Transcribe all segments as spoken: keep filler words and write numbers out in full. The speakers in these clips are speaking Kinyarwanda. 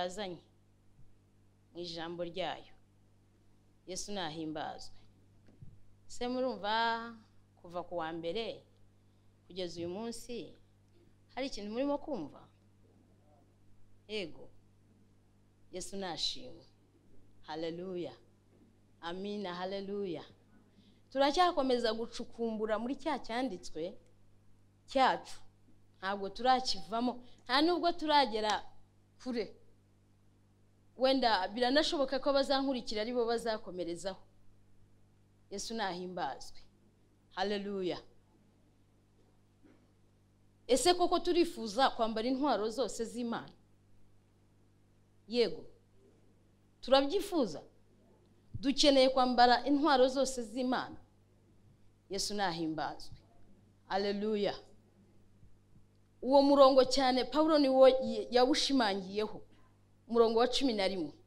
yazanye mu ijambo ryayo. Yesu nahimbazwe. Se murumva kuva ku wa mbere kugeza uyu munsi hari ikintu murimo kumva? Ego. Yesu nashimwe. Haleluya. Amina. Haleluya. Turacyakomeza gucukumbura muri cya cyanditswe cyacu. Ntabwo turakivamo, nta nubwo turagera kure. Wenda biranashoboka ko bazankurikira ari bo bazakomerezaho. Yesu nahimbazwe. Haleluya. Ese koko turifuza kwambara intwaro zose z'Imana? Yego. Turabyifuza. Dukeneye kwambara intwaro zose z'Imana. Yesu nahimbazwe. Haleluya. Uwo murongo cyane Paulo ni wo yawushimangiyeho, umurongo wa cumi na rimwe.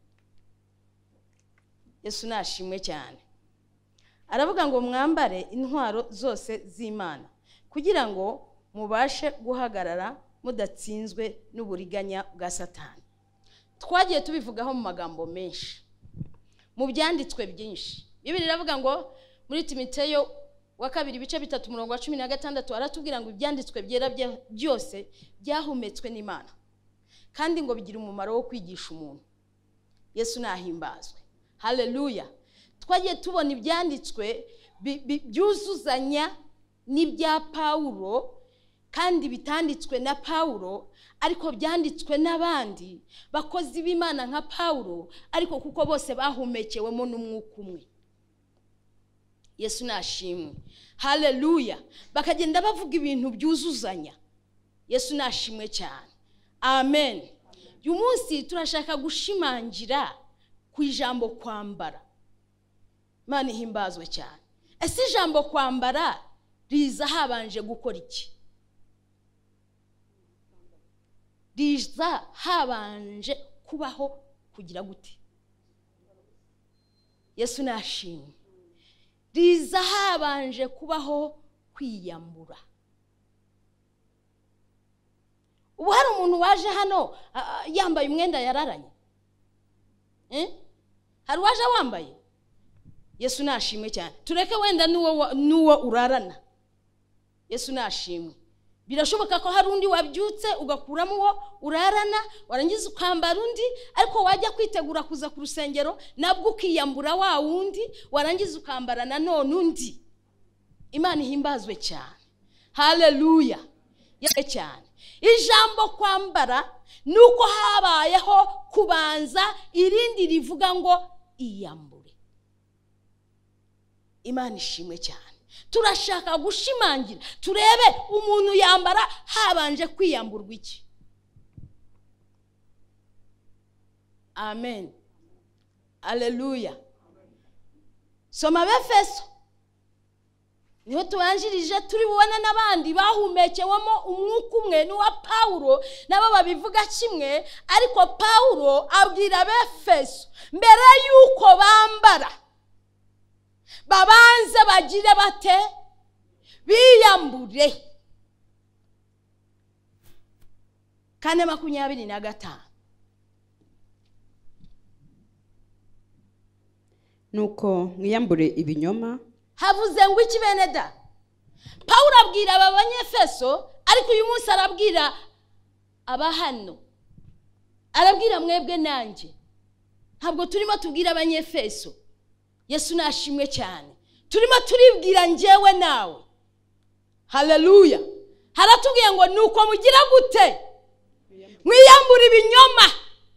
Yesu nashimwe cyane. Aravuga ngo mwambare intwaro zose z'Imana kugira ngo mubashe guhagarara mudatsinzwe n'uburiganya bwa Satani. Twagiye tubivugaho mu magambo menshi, mu byanditswe byinshi. Bibiri iravuga ngo muri Timoteyo wa kabiri ibice bitatu umurongo wa cumi na gatandatu aratubwira ngo ibyanditswe byera byose byahumetswe n'Imana kandi ngo bigira umumaro wo kwigisha umuntu. Yesu nahimbazwe. Haleluya. Twagiye tubona ibyanditswe byuzuzanya n'ibya Paulo kandi bitanditswe na Paulo ariko byanditswe n'abandi bakozi b'Imana nka Paulo ariko kuko bose bahumekewemo n'umwuka umwe. Yesu nashimwe. Haleluya. Bakagenda bavuga ibintu byuzuzanya. Yesu nashimwe cyane. Amen. Uyu munsi turashaka gushimangira ku ijambo kwambara. Imana ihimbazwe cyane. Ese ijambo kwambara riza habanje gukora iki? Riza habanje kubaho kugira gute? Yesu nashimwe. Riza habanje kubaho kwiyambura. Ubu hari umuntu waje hano yambaye umwenda yararanye? Eh? Hari waje wambaye? Yesu nashimwe cyane. Tureke wenda nuwo nuwo urarana. Yesu nashimwe. Birashoboka ko hari undi wabyutse ugakuramo uwo urarana warangiza ukambara undi ariko wajya kwitegura kuza ku rusengero nabwo ukiyambura wa wundi warangiza ukambara na none undi. Imana ihimbazwe cyane. Haleluya. Yake cyane. Ijambo kwambara nuko habayeho kubanza irindi rivuga ngo iyambure. Imana ishimwe cyane. Turashaka gushimangira turebe umuntu yambara habanje kwiyamburwa iki. Amen. Haleluya. Soma Efeso. Niho tubanjirije turi bubona n'abandi bahumekewemo umwuka umwe n'uwa Paulo nabo babivuga kimwe ariko Paulo abwira Efeso mbere yuko bambara babanze bagire bate biyambure. Kane makumyabiri na gatanu. Nuko mwiyambure ibinyoma. Havuze ngo iki bene da? Paulo abwira aba banyefeso ariko uyu munsi arabwira aba hano. Arabwira mwebwe nanjye. Ntabwo turimo tubwira abanyefeso. Yesu nashimwe cyane. Turimo turibwira njyewe nawe. Haleluya. Haratubwiye ngo nuko mugira gute? Mwiyambura ibinyoma.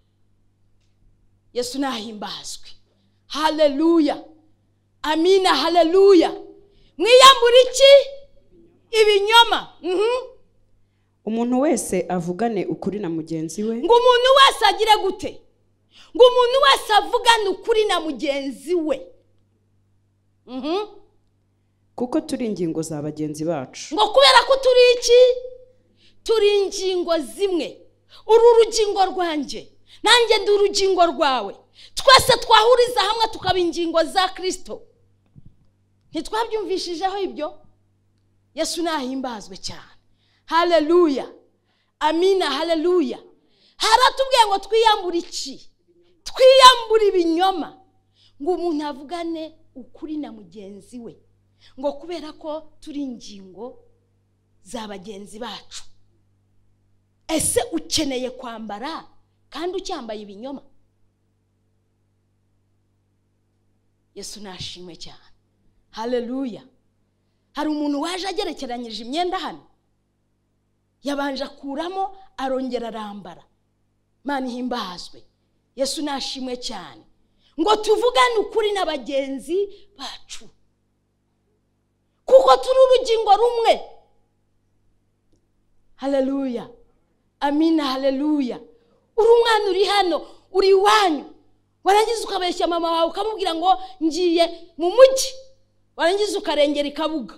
Yesu nahimbazwe. Haleluya. Amina. Haleluya. Mwiyambura iki? Ibinyoma. Mhm. Umuntu wese avugane ukuri na mugenzi we. Ngo umuntu wese agire gute? Ngo umuntu wese avugane ukuri na mugenzi we. Mhm. Kuko turi ingingo za bagenzi bacu. Ngo kubera ko turi iki? Turi ingingo zimwe. Uru rugingo rwanje nanjye ndi urugingo rwawe. Twese twahuriza hamwe tukaba ingingo za Kristo. Ntitwabyumvishijeho ibyo? Yesu nahimbazwe cyane. Haleluya. Amina. Haleluya. haratubwiye ngo twiyambure iki? Twiyambure ibinyoma, ngo umuntu avugane ukuri na mugenzi we, ngo kubera ko turi ingingo za bagenzi bacu. Ese ukeneye kwambara kandi ucyambaye ibinyoma? Yesu nashimwe cyane. Haleluya. Hari umuntu waje agerekeranyije imyenda hano, yabanje kuramo arongera arambara. Mana ihimbazwe. Yesu nashimwe cyane. Ngo tuvugane ukuri na bagenzi bacu, kuko turi urugingo rumwe. Haleluya. Amina. Haleluya. Uri umwana uri hano, uri iwanyu, warangiza ukabeshya mama wawe ukamubwira ngo ngiye mu mujyi, warangiza ukarengera ikabuga.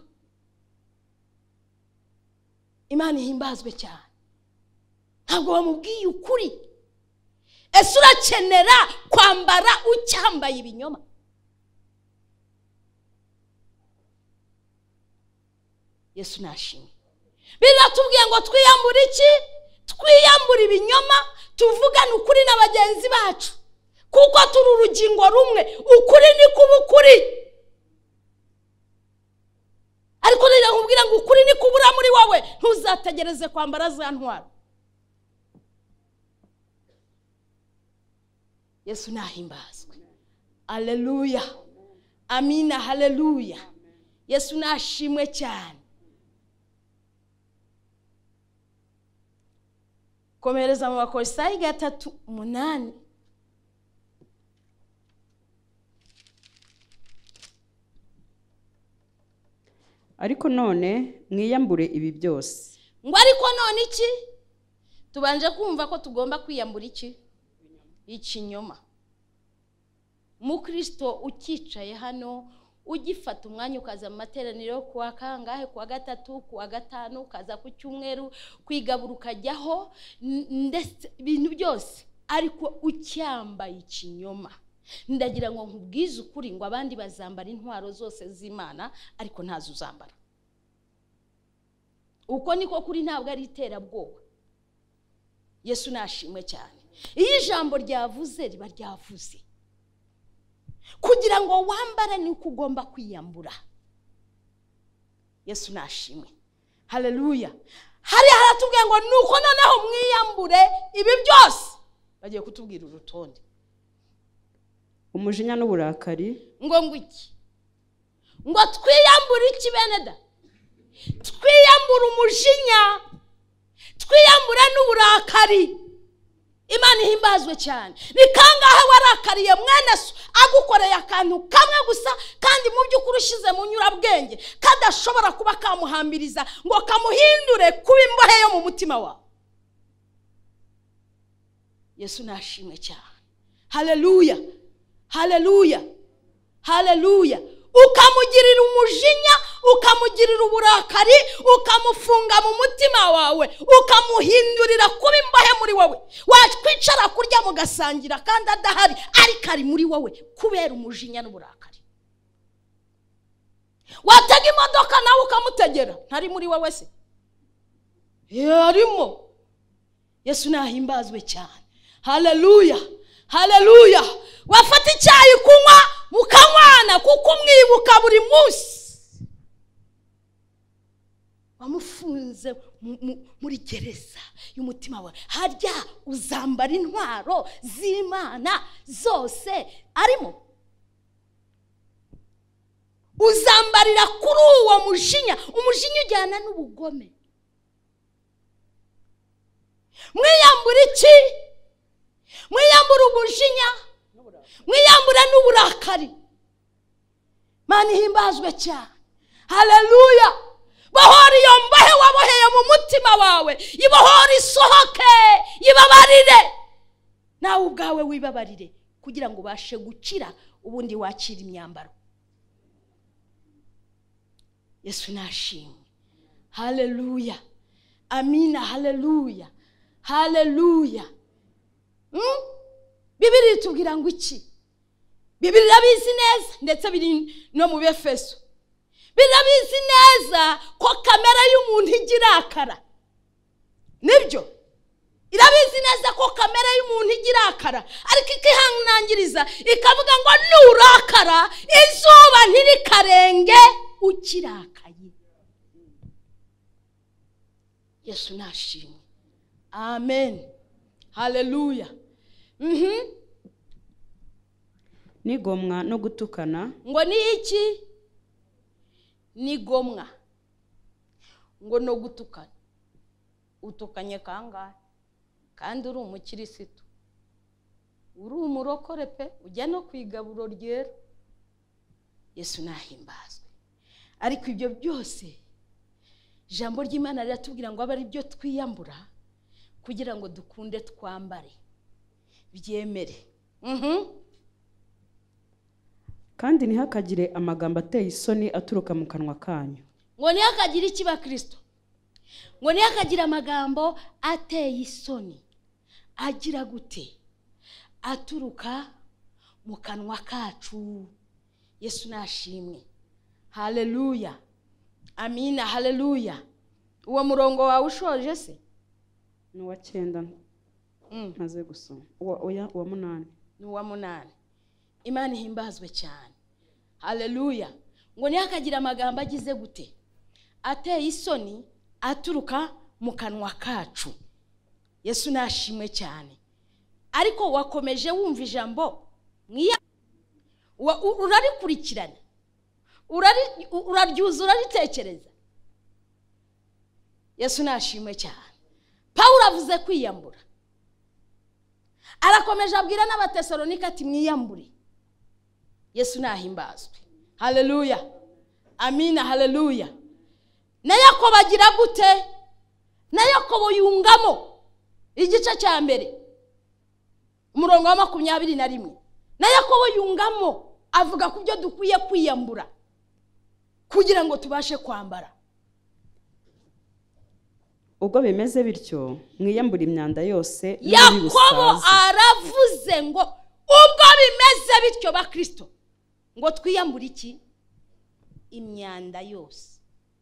Imana ihimbazwe cyane. Ntabwo wamubwiye ukuri. Ese urakenera kwambara ucyambaye ibinyoma? Yesu nashimwe. Biratubwiye ngo twiyambure iki? Twiyambure ibinyoma, tuvugane ukuri na bagenzi bacu, kuko turi urugingo rumwe. Ukuri ni kuba ukuri. Ariko rero nkubwira ngo ukuri ni kubura muri wowe, ntuzategereze kwambara za ntwaro. Yesu nahimbazwe. Haleluya. Amina. Haleluya. Yesu nashimwe cyane. Komereza mu Bakolosayi gatatu umunani. Ariko none mwiyambure ibi byose. Ngo ariko none iki? Tubanje kumva ko tugomba kwiyambura iki? Ikinyoma. Mu Kristo ukicaye hano, ugifata umwanya ukaza mu materaniro kuwa kangahe, kuwa gatatu, kuwa gatanu, ukaza ku cyumweru, kwigabura ukajyaho, ndetse ibintu byose, ariko ucyambaye ikinyoma. Ndagira ngo nkubwize ukuri ngo abandi bazambara intwaro zose z'Imana, ariko ntazo uzambara. Uko niko kuri, ntabwo ari iterabwoba. Yesu nashimwe cyane. Iyi jambo ryavuze riba ryavuze kugira ngo wambare ni uko ugomba kwiyambura. Yesu nashimwe. Haleluya. Hari haratubwiye ngo nuko noneho mwiyambure ibi byose. Bagiye kutubwira urutonde. Umujinya n'uburakari. Ngo ngwiki? Ngo twiyambure iki bene da? Twiyambure umujinya, twiyambure n'uburakari. Imana ihimbazwe cyane. Ni kangahe warakariye mwene so agukoreye akantu kamwe gusa, kandi mu by'ukuri ushize mu nyurabwenge kadashobora kuba kamuhambiriza ngo kamuhindure kuba imbohe yo mu mutima wawe. Yesu nashimwe cyane. Haleluya. Haleluya. Haleluya. Ukamugirira umujinya, ukamugirira uburakari, ukamufunga mu mutima wawe, ukamuhindurira kuba imbohe muri wowe. Wakwicara kurya mugasangira kandi adahari, ariko ari muri wowe kubera umujinya n'uburakari. Watega imodoka nawe ukamutegera, ntari muri wowe se? Yarimo. Yesu nahimbazwe cyane. Haleluya. Haleluya. Wafata icyayi kunywa mukanywana kuko umwibuka buri munsi. Wamufunze muri gereza y'umutima wawe. Harya uzambara intwaro z'Imana zose arimo? Uzambarira kuri uwo mujinya. Umujinya ujyana n'ubugome. Mwiyambura iki? Mwiyambura umujinya, mwiyambura n'uburakari. Mana ihimbazwe cyane. Haleluya. Bohora iyo mbohe waboheye mu mutima wawe, ibohora isohoke, ibabarire. Nawe ubwawe wibabarire kugira ngo ubashe gukira, ubundi wakira imyambaro. Yesu nashimwe. Haleluya. Amina. Haleluya. Haleluya. Hmm? Bibiri tubwira ngo iki? Bibiri rabizi neza, ndetse biri no mu Befeso. Birabizi neza ko kamera y'umuntu igirakara. Nibyo? irabizi neza ko kamere y'umuntu igirakara, ariko ikihanangiriza ikavuga ngo nurakara izuba ntirikarenge ukirakaye. Yesu nashimwe. Amen. Haleluya. Mhm. Nigomwa no gutukana. Ngo ni iki? Nigomwa. Ngo no gutukana. Utukanye kangahe? Kandi uri umukirisitu, uri umurokore pe, ujya no kwigaburo ryera. Yesu nahimbazwe. Ariko ibyo byose ijambo ry'Imana riratubwira ngo abe ari byo twiyambura kugira ngo dukunde twambare byemere. Mhm. Kandi ntihakagire amagambo ateye isoni aturuka mu kanwa kanyu. Ngo ntihakagire iki bakristo? Ngo ntihakagire amagambo ateye isoni. Agira gute? Aturuka mu kanwa kacu. Yesu nashimwe. Haleluya. Amina. Haleluya. Uwo murongo wawe ushoje se? Ni wa cyenda. Mm. Maze gusoma. Uwa oya uwa munani. Ni uwa munani. Imana ihimbazwe cyane. Haleluya. Ngo ntihakagire amagambo agize gute? Ateye isoni aturuka mu kanwa kacu. Yesu nashimwe cyane. Ariko wakomeje wumva ijambo mwiya urarikurikirana, urari uraryuza uraritekereza. Yesu nashimwe cyane. Pawulo avuze kwiyambura, arakomeje abwira n'Abatesalonika ati mwiyambure. Yesu nahimbazwe. Haleluya. Amina. Haleluya. Na Yakobo agira gute? Na Yakobo yungamo igice cya mbere umurongo wa makumyabiri na rimwe. Na Yakobo yungamo avuga ku byo dukwiye kwiyambura kugira ngo tubashe kwambara. Ubwo bimeze bityo mwiyambura imyanda yose. Yakobo aravuze ngo ubwo bimeze bityo bakristo ngo twiyambure iki? Imyanda yose.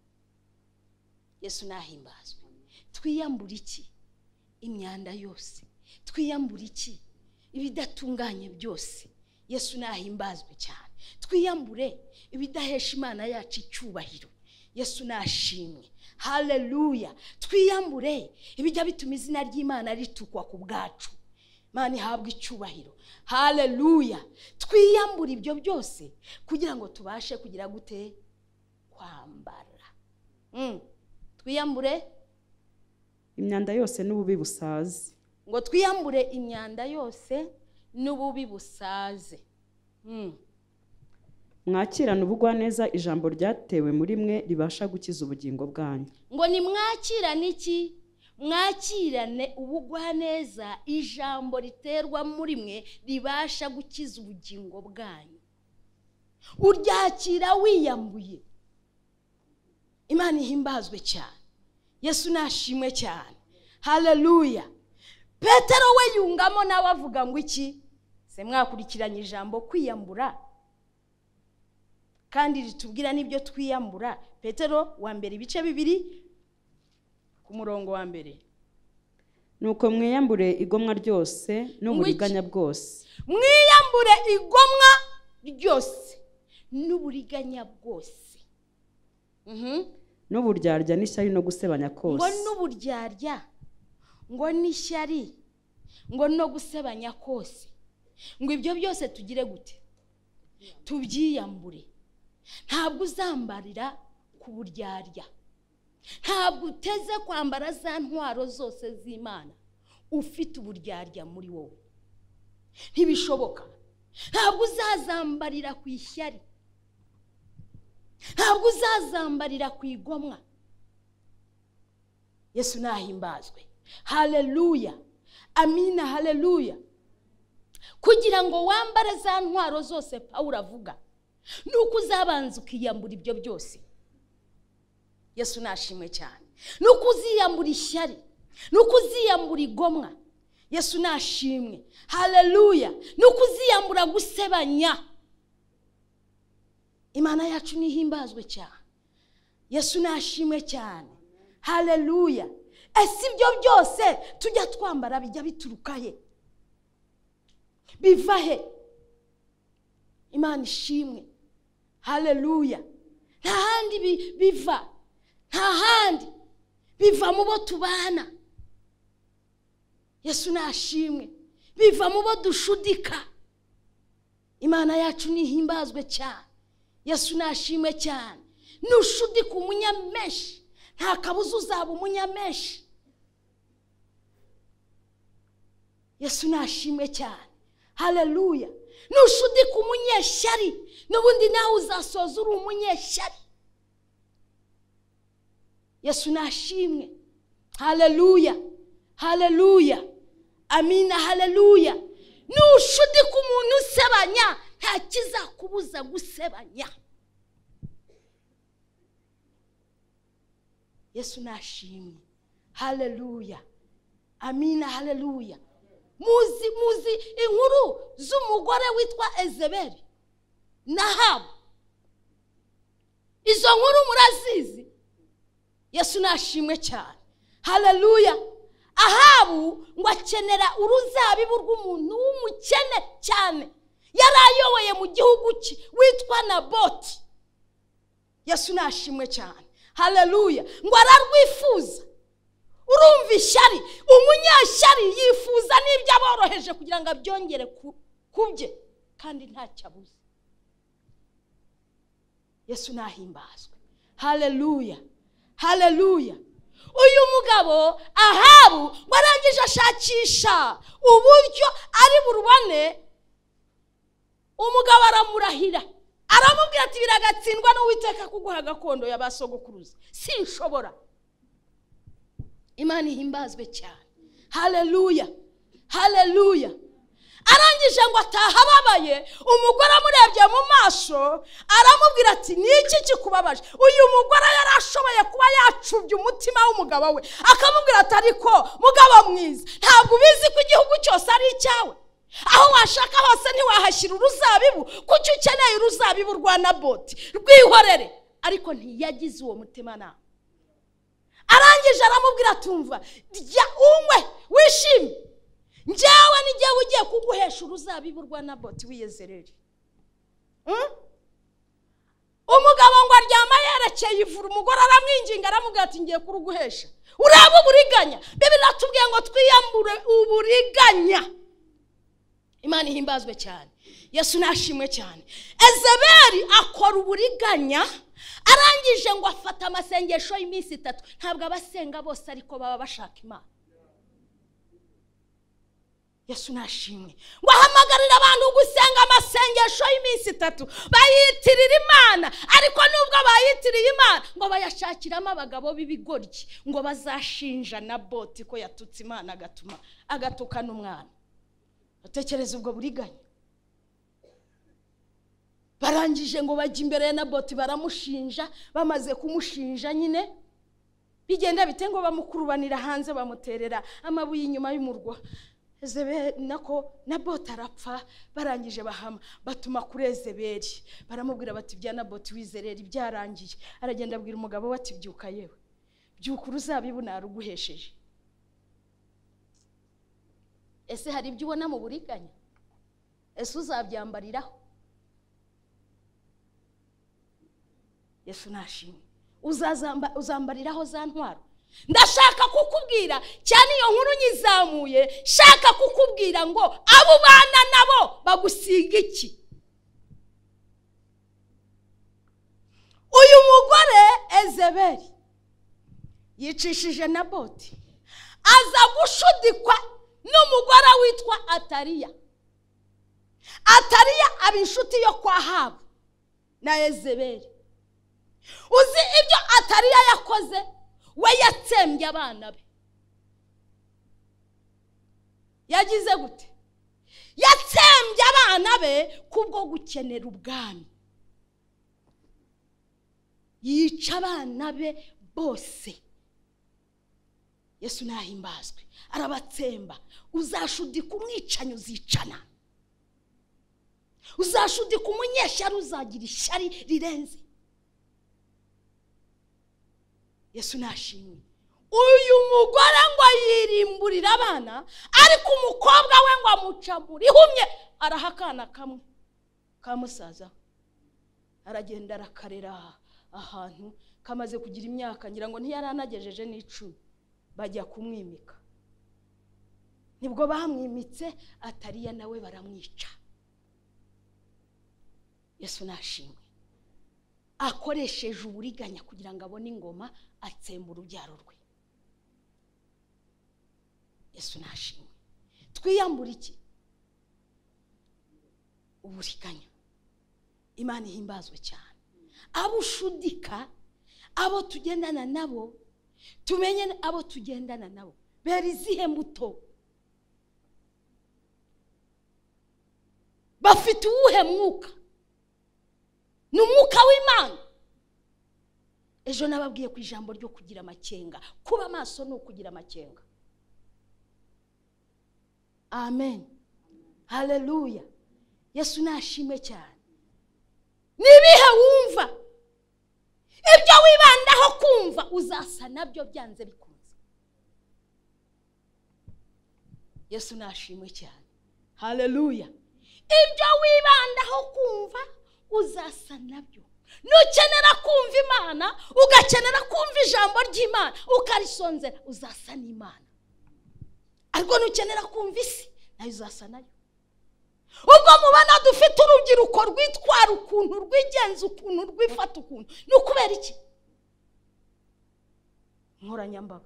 Yesu nahimbazwe. Twiyambure iki? Imyanda yose. Twiyambure iki? Ibidatunganye byose. Yesu nahimbazwe cyane. Twiyambure ibidahesha Imana yacu icyubahiro. Yesu nashimwe. Haleluya. Twiyambure ibijya bituma izina ry'Imana ritukwa ku bwacu. Imana ihabwe icyubahiro. Haleluya. Twiyambure ibyo byose kugira ngo tubashe kugira gute? Kwambara. Mm. Twiyambure imyanda yose n'ububi busaze. Ngo twiyambure imyanda yose n'ububi busaze. Mm. Mwakirana ubugwaneza ijambo ryatewe muri mwe ribasha gukiza ubugingo bwanyu. Ngo ni mwakirane iki? Mwakirane ubugwaneza ijambo riterwa muri mwe ribasha gukiza ubugingo bwanyu. Uryakira wiyambuye. Imana ihimbazwe cyane. Yesu nashimwe cyane. Haleluya. Petero we yungamo nawe avuga ngo iki? Se mwakurikiranye ijambo kwiyambura kandi ritubwira nibyo twiyambura. Petero wa mbere ibice bibiri ku murongo wa mbere. Nuko mwiyambure igomwa ryose n'uburiganya bwose. Mwiyambure igomwa ryose n'uburiganya bwose. Mhm. N'uburyarya n'ishyari no gusebanya kose. Ngo n'uburyarya, ngo n'ishyari, ngo no gusebanya kose. Ngo ibyo byose tugire gute? Tubyiyambure. Ntabwo uzambarira ku buryarya. Ntabwo uteze kwambara za ntwaro zose z'Imana ufite uburyarya muri wowe. Ntibishoboka. Ntabwo uzazambarira ku ishyari. Ntabwo uzazambarira ku igomwa. Yesu nahimbazwe. Haleluya. Amina. Haleluya. Kugira ngo wambare za ntwaro zose Pawulo avuga, nuko uzabanza ukiyambura ibyo byose. Yesu nashimwe cyane. Nuko uziyambura ishyari, nuko uziyambura igomwa. Yesu nashimwe. Haleluya. Nuko uziyambura gusebanya. Imana yacu nihimbazwe cyane. Yesu nashimwe cyane. Haleluya. ese ibyo byose tujya twambara bijya bituruka he? Biva he? Imana ishimwe. Haleluya. Nta handi biva, nta handi biva mu bo tubana. Yesu nashimwe. Biva mu bo dushudika. Imana yacu nihimbazwe cyane. Yesu nashimwe cyane. Nushudika umunyameshi, nta kabuza uzaba umunyameshi. Yesu nashimwe cyane. Haleluya. Nushudika umunyeshyari, n'ubundi nawe uzasoza uri umunyeshyari. Yesu nashimwe. Haleluya. Haleluya. Amina. Haleluya. Nushudika umuntu usebanya, nta kizakubuza gusebanya. Yesu nashimwe. Haleluya. Amina. Haleluya. Muzi muzi inkuru z'umugore witwa Ezebeli na Ahabu. Izo nkuru murazizi. Yesu nashimwe cyane. Haleluya. Ahabu ngo akenera uruzabibu rw'umuntu w'umukene cyane yarayoboye mu gihugu cye witwa Naboti. Yesu nashimwe cyane. Haleluya. Ngo ararwifuza. Urumva ishyari, umunyashyari yifuza n'ibyo aboroheje kugira ngo abyongere kubye kandi nta cyabuze. Yesu nahimbazwe. Haleluya. Haleluya. Uyu mugabo Ahabu warangije ashakisha uburyo ari burubane, umugabo aramurahira, aramubwira ati biragatsindwa n'Uwiteka kuguha gakondo y'abasogokuruza, sinshobora. Imana ihimbazwe cyane. Haleluya. Haleluya. Arangije ngo ataha ababaye, umugore amurebye mu maso aramubwira ati niki kikubabaje? Uyu mugore yarashoboye kuba yacubye umutima w'umugabo we, akamubwira ati ariko mugabo mwiza, ntabwo ubizi ko igihugu cyose ari icyawe? Aho washaka hose ntiwahashyira uruzabibu, kuki ukeneye uruzabibu rwa Naboti? Rwihorere. Ariko ntiyagize uwo mutima na. Arangije aramubwira atumva, rya unywe wishimye, njyewe nijyewe ugiye kuguhesha uruzabibu rwa Naboti w'Iyezereli. hmm? Umugabo ngo aryama yerekeye ivura, umugore aramwinginga aramubwira ati ngiye kuruguhesha. Uraba uburiganya. Bibiri atubwiye ngo twiyambure uburiganya. Imana ihimbazwe cyane. Yesu nashimwe cyane. Ezebeli akora uburiganya, arangije ngo afata amasengesho y'iminsi itatu. Ntabwo abasenga bose ariko baba bashaka Imana. Yesu nashimwe. Ngo ahamagarira abantu gusenga amasengesho y'iminsi itatu, bayitirira Imana, ariko nubwo bayitiriye Imana ngo bayashakiramo abagabo b'ibigoryi ngo bazashinja Naboti ko yatutse Imana agatuma agatukana umwana. Batekereza ubwo buriganya. Barangije ngo bajya imbere ya Naboti baramushinja, bamaze kumushinja nyine bigenda bite ngo bamukurubanira hanze, bamuterera amabuye inyuma y'umurwa. Ezebeli nako Naboti arapfa. Barangije bahama batuma kuri Ezebeli, baramubwira bati bya Naboti w'Iyezereli byarangiye. Aragenda abwira umugabo we ati byuka yewe, byuka uruzabibu naruguhesheje. Ese hari ibyo ubona mu buriganya? Ese uzabyambariraho? Yesu nashimwe. Uzazamba uzambariraho za ntwaro. Ndashaka kukubwira cyane iyo nkuru nyizamuye, shaka kukubwira ngo abo bana nabo bagusiga iki? Uyu mugore Ezebeli yicishije Naboti, aza gushudikwa n'umugore witwa Ataliya. Ataliya aba inshuti yo kwa Ahabu na Ezebeli. Uzi ibyo Ataliya yakoze? We yatsembye abana be. Yagize gute? Yatsembye abana be kubwo gukenera ubwami. Yica abana be bose. Yesu nahimbazwe. Arabatsemba. Uzashudika umwicanyi uzicana. Uzashudika umunyeshyari uzagira ishyari rirenze. Yesu nashimwe. uyu mugore ngo yirimburira abana, ariko umukobwa we ngo amuca muri humye, arahakana kamwe ka musaza, aragenda arakarera ahantu kamaze kugira imyaka, ngira ngo ntiyaranagejeje n'icumi, bajya kumwimika. Nibwo bamwimitse, Ataliya nawe baramwica. Yesu nashimwe. Akoresheje uburiganya kugira ngo abone ingoma, atsemba urubyaro rwe. Yesu nashimwe. Twiyambura iki? Uburiganya. Imana ihimbazwe cyane. Abo ushudika, abo tugendana nabo, tumenye abo tugendana nabo bera izihe mbuto, bafite uwuhe mwuka? Ni umwuka w'Imana. Ejo nababwiye ku ijambo ryo kugira amakenga. Kuba maso ni ukugira amakenga. Amen. Haleluya. Yesu nashimwe cyane. Nibihe wumva, ibyo wibandaho kumva uzasa nabyo byanze bikunze. Yesu nashimwe cyane. Haleluya. Ibyo wibandaho kumva uzasa nabyo. Nukenera kumva Imana, ugakenera kumva ijambo ry'Imana, ukarisonzera, uzasa n'Imana. Ariko nukenera kumva isi, nayo uzasa nayo. Ubwo mubana dufite urubyiruko rwitwara ukuntu, rwigenza ukuntu, rwifata ukuntu, ni ukubera iki? Nkoranyambaga.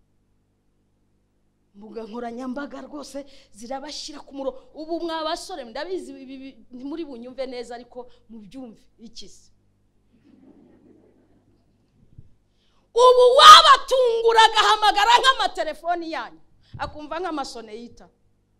Mbuga nkoranyambaga rwose zirabashyira ku muro. Ubu mwabasore ndabizi muri bunyumve neza, ariko mubyumve ikisi. Ubu wabatungura agahamagara nk'amatelefoni yanyu, akumva nk'amasone yita,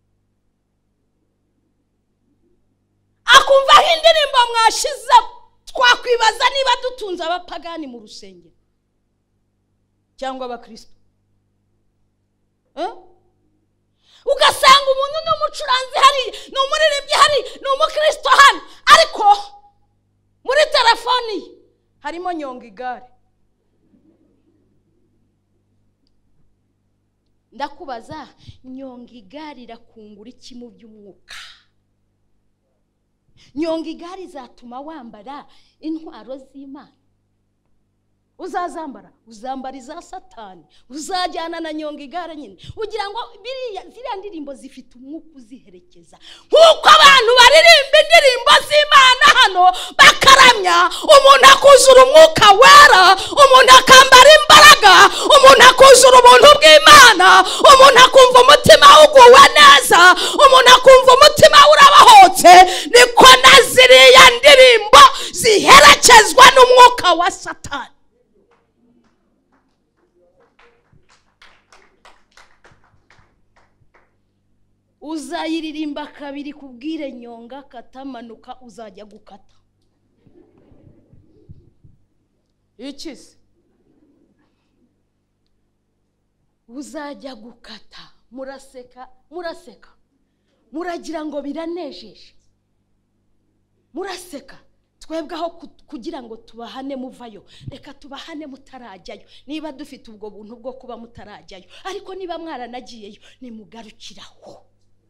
akumva nk'indirimbo mwashize. Twakwibaza niba dutunze abapagani mu rusengero cyangwa abakristo. Eh? Ugasanga umuntu n'umucuranzi hari, n'umuririmbyi hari, n'umukristo hano, ariko muri telefoni harimo nyonga igare. Ndakubaza, nyonga igare irakungura iki mu by'umwuka? Nyonga igare izatuma wambara intwaro z'Imana. Uzazambara, uzambara iza Satani, uzajyana na nyonga igare nyine. Ugira ngo biriya ziriya ndirimbo zifite umwuka uziherekeza. Nkuko abantu baririmba indirimbo z'Imana hano bakaramya, umuntu akuzura umwuka wera, umuntu akambara imbaraga, umuntu akuzura ubuntu bw'Imana, umuntu akumva umutima uguwe neza, umuntu akumva umutima urabahotse. Niko na ziriya ndirimbo ziherekezwa n'umwuka wa Satani. Uzayiririmba kabiri kubwire nyonga katamanuka, uzajya gukata. Ikisi uzajya gukata, muraseka, muraseka, muragira ngo biranejeje, muraseka. Twebweho kugira ngo tubahane muvayo, reka tubahane mutarajyayo. Niba dufite ubwo buntu bwo kuba mutarajyayo, ariko niba mwaranagiyeyo, nimugarukiraho.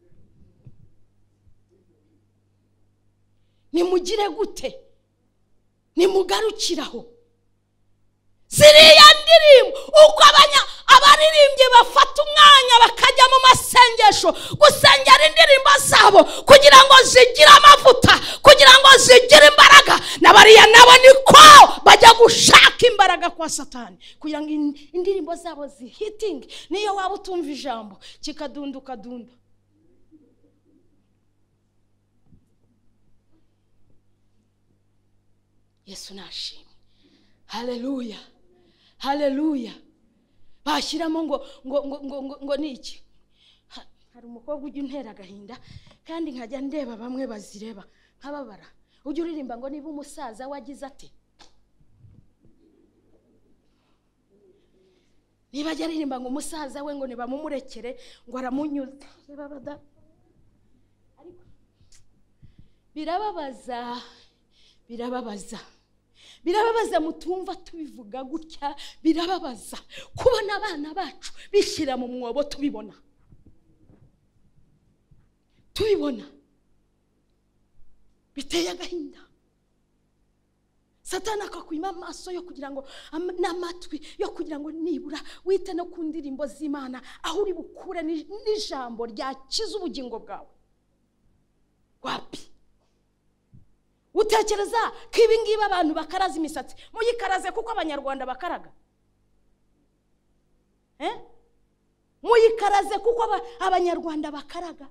Nimugire gute? Nimugarukiraho. Ziriya ndirimbo uko abanya abaririmbye bafata umwanya bakajya mu masengesho gusengera indirimbo zabo kugira ngo zigire amavuta, kugira ngo zigire imbaraga. Nabariya nabo niko bajya gushaka imbaraga kwa Satani kugira ngo indirimbo zabo zihiting. Niyo waba utumva ijambo kikadunduka dunda. Yesu nashimwe. Haleluya. Haleluya. Bashyiramo ngo ngo ngo ngo ngo niki? Hari umukobwa ujya untera agahinda kandi nkajya ndeba bamwe bazireba nkababara. Ujya uririmba ngo niba umusaza wagize ate? Niba ajya aririmba ngo umusaza we ngo niba mumurekere ngo aramunyuze. Birababaza. Birababaza. birababaza mutumva tubivuga gutya, birababaza kubona abana bacu bishyira mu mwobo, tubibona tubibona biteye agahinda. Satani akakwima amaso yo kugira ngo n'amatwi yo kugira ngo nibura wite no ku ndirimbo z'Imana, aho uri bukure n'ijambo ryakiza ubugingo bwawe. Wapi utekereza ko ibi ngibi abantu bakaraza imisatsi muyikaraze kuko abanyarwanda bakaraga? Eh? Muyikaraze kuko abanyarwanda bakaraga?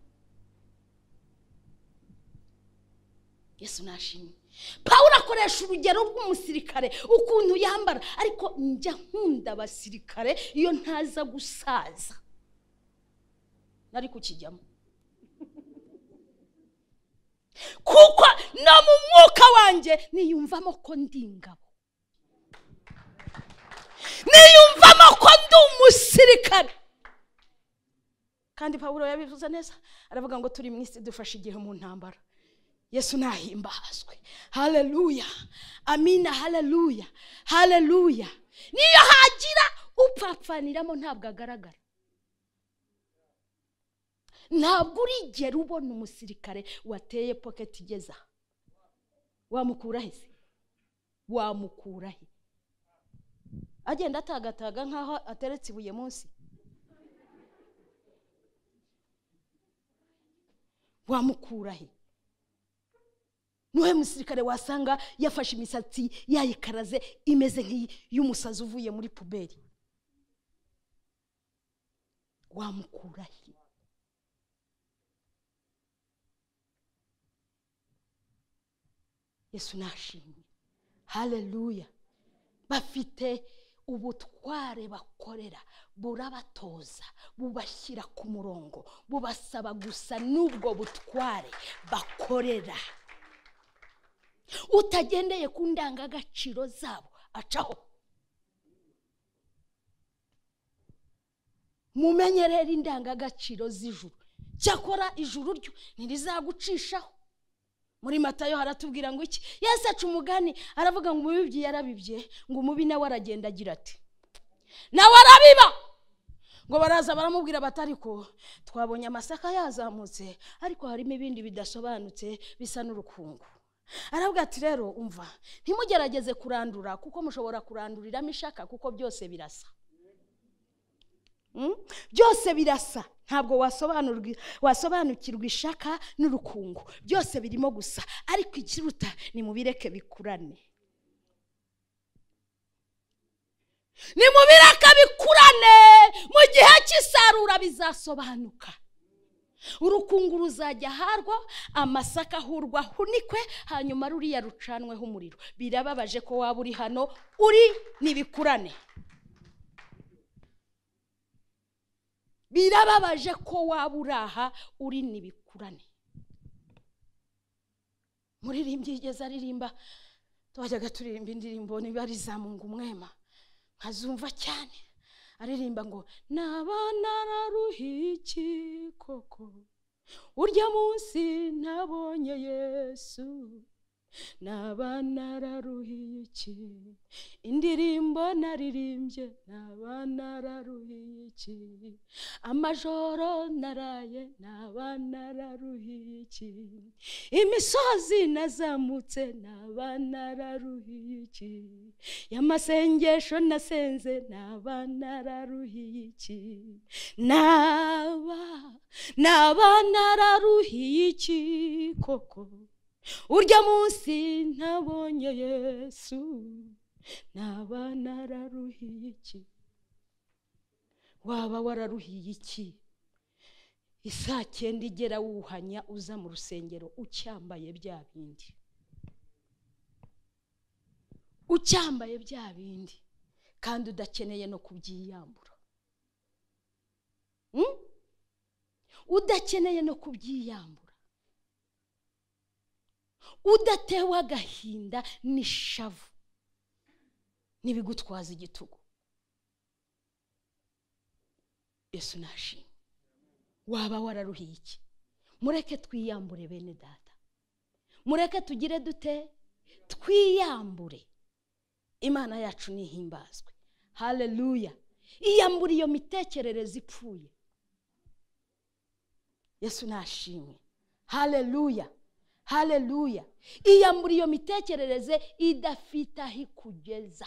Yesu nashimye. Pawulo akoresha urugero rw'umusirikare ukuntu yambara, ariko njya nkunda abasirikare iyo ntaza gusaza nari kukijyamo, kuko no mu mwuka wanjye niyumvamo ko ndi ingabo, niyumvamo ko ndi umusirikare. Kandi Pawulo yabivuze neza, aravuga ngo turi mu isi dufashe igihe mu ntambara. Yesu nahimbazwe. Haleluya. Amina. Haleluya. Haleluya. Niyo hagira upfapfaniramo ntabwo agaragara. Ntabwo urigera ubona umusirikare wateye pocket igeza. Wamukura he se? Wamukura he? Agenda atagataga nkaho ateretse ibuye munsi. Wamukura he? Nuhe musirikare wasanga yafashe imisatsi yayikaraze imeze nk'iy'umusazi uvuye muri puberi? Wamukura he? Yesu nashimye. Haleluya. Bafite ubutware bakorera, burabatoza, bubashyira ku murongo, bubasaba gusa n'ubwo butware bakorera. Utagendeye ku ndangagaciro zabo acaho. Mumenyerere indangagaciro z'ijuru, cyakora ijuru ryo ntirizagucishaho. Muri Matayo haratubwira ngo iki? Yesu aca umugani aravuga ngo umubibyi yarabibye, ngo umubi nawe aragenda agira ati nawe arabiba. Ngo baraza baramubwira batariko twabonye amasaka yazamutse, ariko harimo ibindi bidasobanutse bisa n'urukungu. Aravuga ati rero umva, ntimugerageze kurandura kuko mushobora kuranduriramo ishaka, kuko byose birasa. Hmm? Byose birasa. Ntabwo wasobanurwa wasobanukirwa ishaka n'urukungu, byose birimo gusa, ariko ikiruta ni mubireke bikurane. Ni mubireke bikurane, mu gihe cy'isarura bizasobanuka. Urukungu ruzajya harwa, amasaka hurwa hunikwe, hanyuma ruriya rucanweho umuriro. Birababaje ko waba uri hano uri nibikurane. Birababaje ko waba uraha uri nibikurane. Muririmbyi igeze aririmba, twajyaga turirimba indirimbo niba ari za Mungu Mwema, nkazumva cyane aririmba ngo nabana raruhiki koko urya munsi nabonye Yesu, nabana raruhiki indirimbo naririmbye, nabana raruhiki amajoro naraye, nabana raruhiki imisozi nazamutse, nabana raruhiki yamasengesho nasenze, nabana raruhiki naba nabana raruhiki koko urya munsi nabonye Yesu, nabana raruhiki. Waba wararuhiye iki? Isaa cyenda igera wuhanya uza mu rusengero ucyambaye bya bindi, ucyambaye bya bindi kandi udakeneye no kubyiyambura. Hmm? Udakeneye no kubyiyambura, udatewe agahinda n'ishavu nibigutwaza igitugu. Yesu nashimye. Waba wararuhiye iki? Mureke twiyambure bene data, mureke tugire dute? Twiyambure. Imana yacu nihimbazwe. Haleluya. Iyambura iyo mitekerereze ipfuye. Yesu nashimwe. Haleluya. Haleluya. Iyambura iyo mitekerereze idafite aho ikugeza.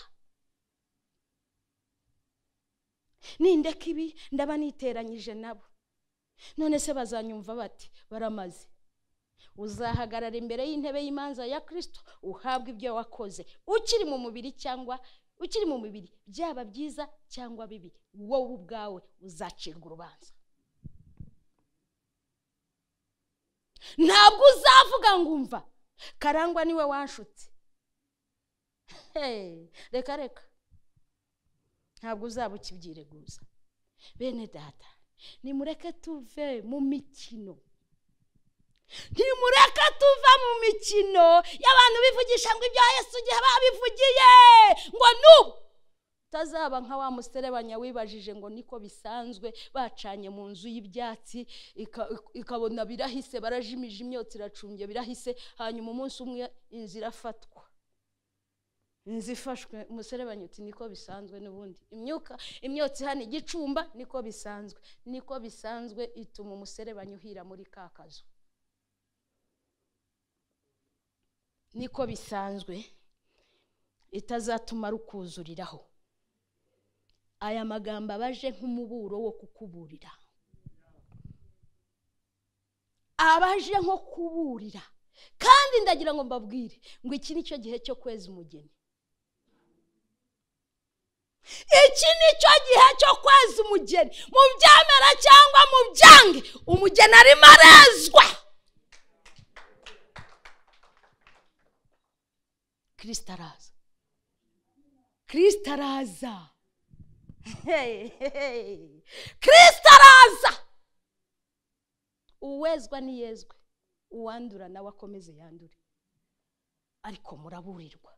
Nindeka ibi ndaba niteranyije nabo. None se bazanyumva bati? Baramaze. Uzahagarara imbere y'intebe y'imanza ya Kristo uhabwa ibyo wakoze, ukiri mu mubiri cyangwa ukiri mu mubiri, byaba byiza cyangwa bibi, wowe ubwawe uzacirwa urubanza. Ntabwo uzavuga ngo umva Karangwa niwe wanshutse. Hey, reka reka. Ntabwo uzaba ukibyireguza. Bene data, nimureke tuve mu mikino. Nimureke tuva mu mikino y'abantu bivugisha ngo ibya Yesu gihe babivugiye ngo nubu tazaba nka wa muserebanya wibajije ngo niko bisanzwe bacanye mu nzu y'ibyatsi ikabona birahise barajimije imyotsi iracunge birahise hanyuma umunsi umwe inzira afatwa. Nzifashwe umuserebanya uti niko bisanzwe n'ubundi imyuka imyotsi hano igicumba niko bisanzwe niko bisanzwe ituma umuserebanya uhira muri kakazo. Niko bisanzwe itazatuma rukuzuriraho. Aya magambo abaje nk'umuburo wo kukuburira, abaje nko kuburira, kandi ndagira ngo mbabwire ngo iki nicyo gihe cyo kweza umugeni. Iki nicyo gihe cyo kweza umugeni, mu byamera cyangwa mu byange umugeni arimo arezwa. Kristo araza. Kristo araza. Hey, hey. Kristo araza. Uwezwa niyezwe, uwandura nawe akomeze yandure. Ariko muraburirwa.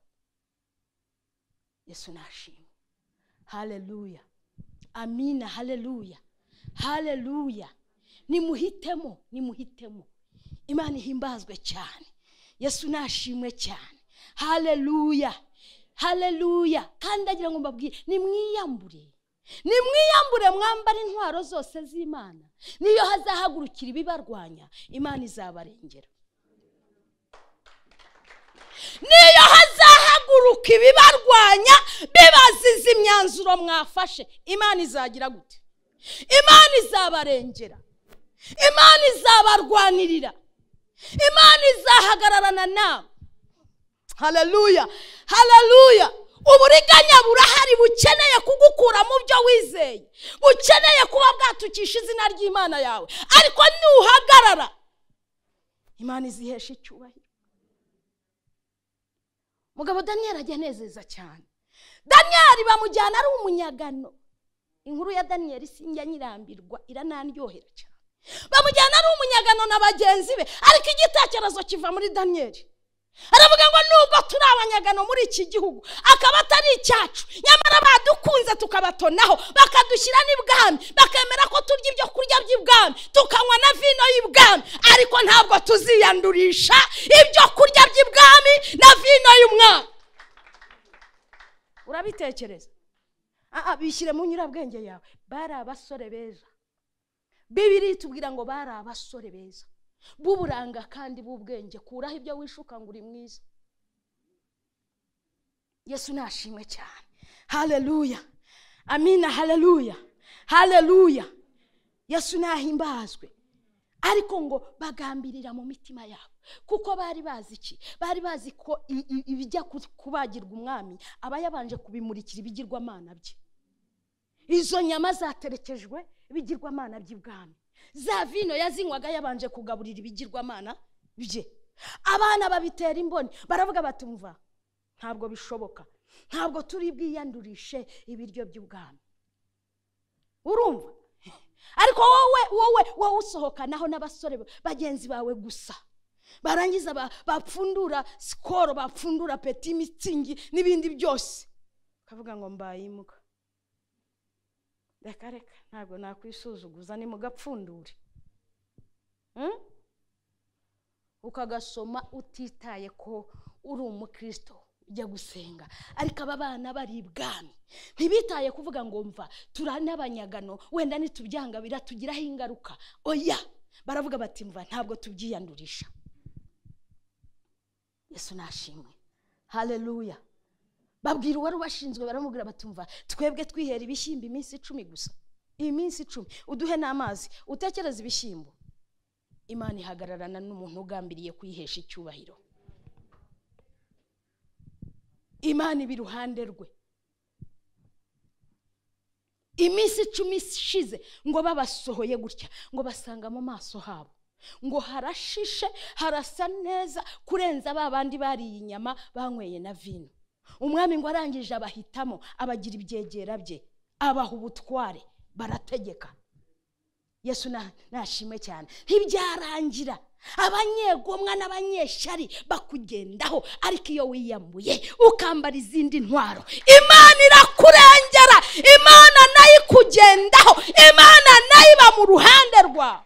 Yesu nashimwe. Haleluya. Amina. Haleluya. Haleluya. Nimuhitemo, nimuhitemo. Imana ihimbazwe cyane. Yesu nashimwe cyane. Haleluya. Haleluya. Kandi agira ngo mbabwire nimwiyambure. Nimwiyambure mwambara intwaro zose z'Imana. Niyo hazahagurukira ibibarwanya, Imana izabarengera. Niyo hazahaguruka ibibarwanya bibaziza imyanzuro mwafashe, Imana izagira gute? Imana izabarengera. Imana izabarwanirira. Imana izahagararana nawe. Haleluya. Haleluya. Uburiganya burahari bukeneye kugukura mu byo wizeye, bukeneye kuba bwatukisha izina ry'Imana yawe, ariko nuhagarara Imana izihesha icyubahiro. Mugabo Daniel agenezeza cyane. Daniel bamujyana ari umunyagano. Inkuru ya Daniel sinjya nyirambirwa, iranandyohera cyane. Bamujyana ari umunyagano na bagenzi be, ariko igitekerezo kiva muri Daniel. Aravuga ngo nubwo turi abanyagano muri iki gihugu akaba atari icyacu, nyamara badukunze tukabatonaho bakadushyira n'ibwami, bakemera ko turya ibyo kurya by'ibwami tukanywa na vino y'ibwami, ariko ntabwo tuziyandurisha ibyo kurya by'ibwami na vino y'umwami. Urabitekereza? Ah, bishyire mu nyurabwenge yawe. Bari abasore beza. Bibiri tubwira ngo bari abasore beza buburanga kandi bubwenge, kuraho ibyo wishuka ngo uri mwiza. Yesu nashimwe cyane. Haleluya. Amina. Haleluya. Haleluya. Yesu nahimbazwe. Ariko ngo bagambirira mu mitima yabo, kuko bari bazi iki? Bari bazi ko ibijya kubagirwa umwami aba yabanje kubimurikira ibigirwamana bye. Izo nyama zaterekejwe ibigirwamana by'ibwami, za vino yazinywaga yabanje kugaburira ibigirwamana bye. Abana babitera imboni, baravuga batumva ntabwo bishoboka, ntabwo turi bwiyandurishe ibiryo by'ubwami. Urumva? Ariko wowe wowe wowe usohokanaho n'abasore bagenzi bawe gusa, barangiza bapfundura skoro, bapfundura peti mitsingi n'ibindi byose, kavuga ngo mbayimuka. Reka reka, ntabwo nakwisuzuguza, ni mugapfundure. Hmm? Ukagasoma utitaye ko uri umukristo ujya gusenga. Ariko aba bana bari ibwami ntibitaye kuvuga ngo mva turanabanyagano wenda nitubyanga biratugiraho ingaruka. Oya, baravuga bati mva ntabwo tubyiyandurisha. Yesu nashimwe. Haleluya. Babwira uwari ubashinzwe baramubwira batumva twebwe twihera ibishyimbo iminsi icumi gusa. Iyi minsi icumi uduhe n'amazi utekereza ibishyimbo. Imana ihagararana n'umuntu ugambiriye kwihesha icyubahiro. Imana ibi ruhande rwe. Iminsi icumi ishize ngo babasohoye gutya ngo basanga mu maso habo ngo harashishe harasa neza kurenza babandi bariye inyama banyweye na vino. Umwami ngo arangije abahitamo abagira ibyegera bye abaha ubutware barategeka. Yesu na nashimwe cyane. Ntibyarangira abanyegomwa n'abanyeshari bakugendaho, ariko iyo wiyambuye ukambara izindi ntwaro Imana irakurengera. Imana nayo ikugendaho, Imana nayo iba mu ruhande rwa.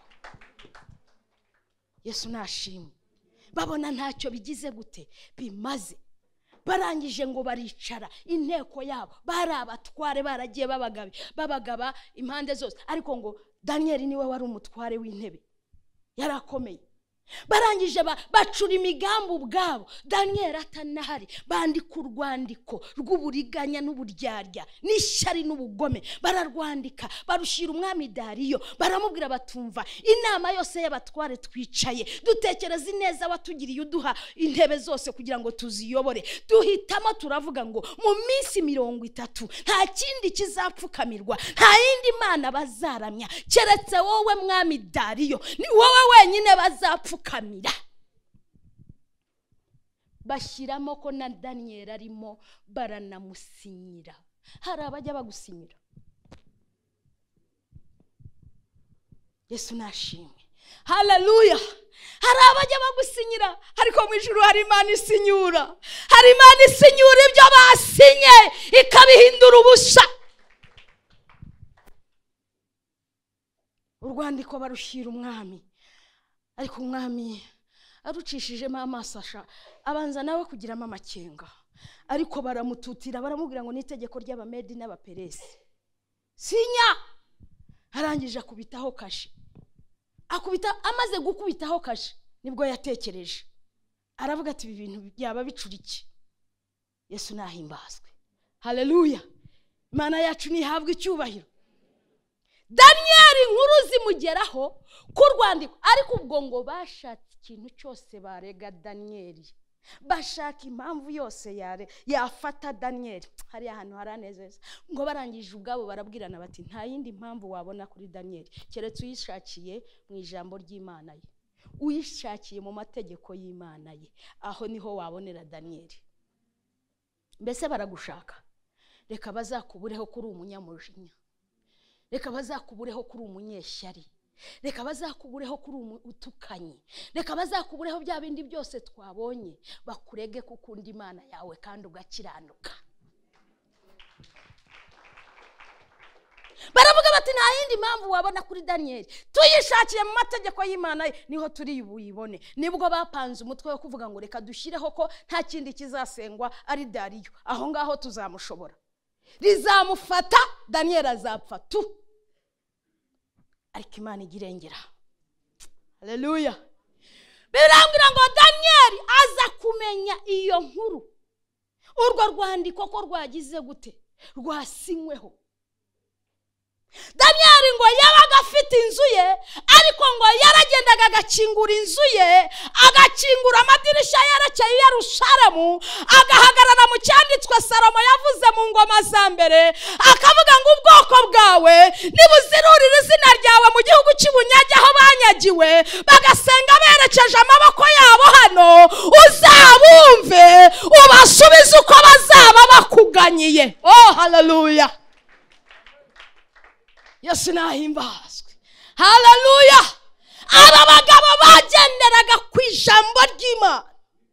Yesu nashimwe. Babona ntacyo bigize gute bimaze. Barangije ngo baricara inteko yabo bari abatware baragiye babagabe babagaba impande zose, ariko ngo Daniel niwe wari umutware w'intebe yarakomeye. Barangije bacura imigambi ubwabo. Daniel atanahari bandika urwandiko rw'uburiganya n'uburyarya n'ishyari n'ubugome. Bararwandika barushira umwami Dariyo. Baramubwira batumva inama yose y'abatware twicaye dutekereza neza watugiriye uduha intebe zose kugira ngo tuziyobore. Duhitamo turavuga ngo mu minsi mirongo itatu nta kindi kizapfukamirwa, nta yindi mana bazaramya keretse wowe mwami Dariyo. Ni wowe wenyine bazapfuka kamira. Bashyiramo ko na Daniel arimo baranamusinyira. Hari abajya bagusinyira. Yesu nashimwe. Haleluya. Hari abajya bagusinyira, ariko mu ijuru hari Imana isinyura. Hari Imana isinyura ibyo basinye ikabihindura ubusa. Urwandiko barushira umwami, ariko umwami arucishijemo amaso asha abanza nawe kugiramo amakenga. Ariko baramututira baramubwira ngo n'itegeko ry'Abamedi n'Abaperesi sinya. Arangije akubitaho kashe. Akubita amaze gukubitaho kashe nibwo yatekereje. Aravuga ati ibi bintu byaba bicuriki. Yesu nahimbazwe. Haleluya. Imana yacu nihabwe icyubahiro. Daniel inkuru zimugeraho ku rwandiko, ariko ubwo ngo bashatse ikintu cyose barega Daniel. Bashaka impamvu yose yare yafata Daniel. Hari ahantu haranezeza ngo barangije ubwabo barabwirana bati nta yindi mpamvu wabona kuri Daniel keretse uyishakiye mu ijambo ry'Imana ye, uyishakiye mu mategeko y'Imana ye, aho niho wabonera Daniel. Mbese baragushaka, reka bazakubureho kuri umunyamujinya, reka bazakubureho kuri umunyeshyari, reka bazakubureho kuri utukanyi, reka bazakubureho bya bindi byose twabonye, bakurege kukunda Imana yawe kandi ugakiranuka. Baravuga bati nta yindi mpamvu wabona kuri Daniel, tuyishakiye mu mategeko y'Imana ye niho turi buyibone. Nibwo bapanze umutwe wo kuvuga ngo reka dushyireho ko nta kindi kizasengwa ari Dariyo, aho ngaho tuzamushobora, rizamufata Daniel azapfa tu. Ariko Imana igirengera. Haleluya. Birangira ngo Daniel aza kumenya iyo nkuru. Urwo rwandiko ko rwagize gute rwasinyweho. Daniel ngo yabaga afite inzu ye, ariko ngo yaragendaga agakingura inzu ye, agakingura amadirishya yerekeye i Yerusalemu, agahagarara mu cyanditswe Salomo yavuze mu ngoma za mbere, akavuga ngo ubwoko bwawe nibuzirurira izina ryawe mu gihugu cy'ubunyage aho banyagiwe, bagasenga berekeje amaboko yabo hano, uzabumve ubasubize uko bazaba bakuganyiye. Oh haleluya. Yesu nahimbazwe. Haleluya. Aba bagabo bagenderaga ku ijambo ry'Imana.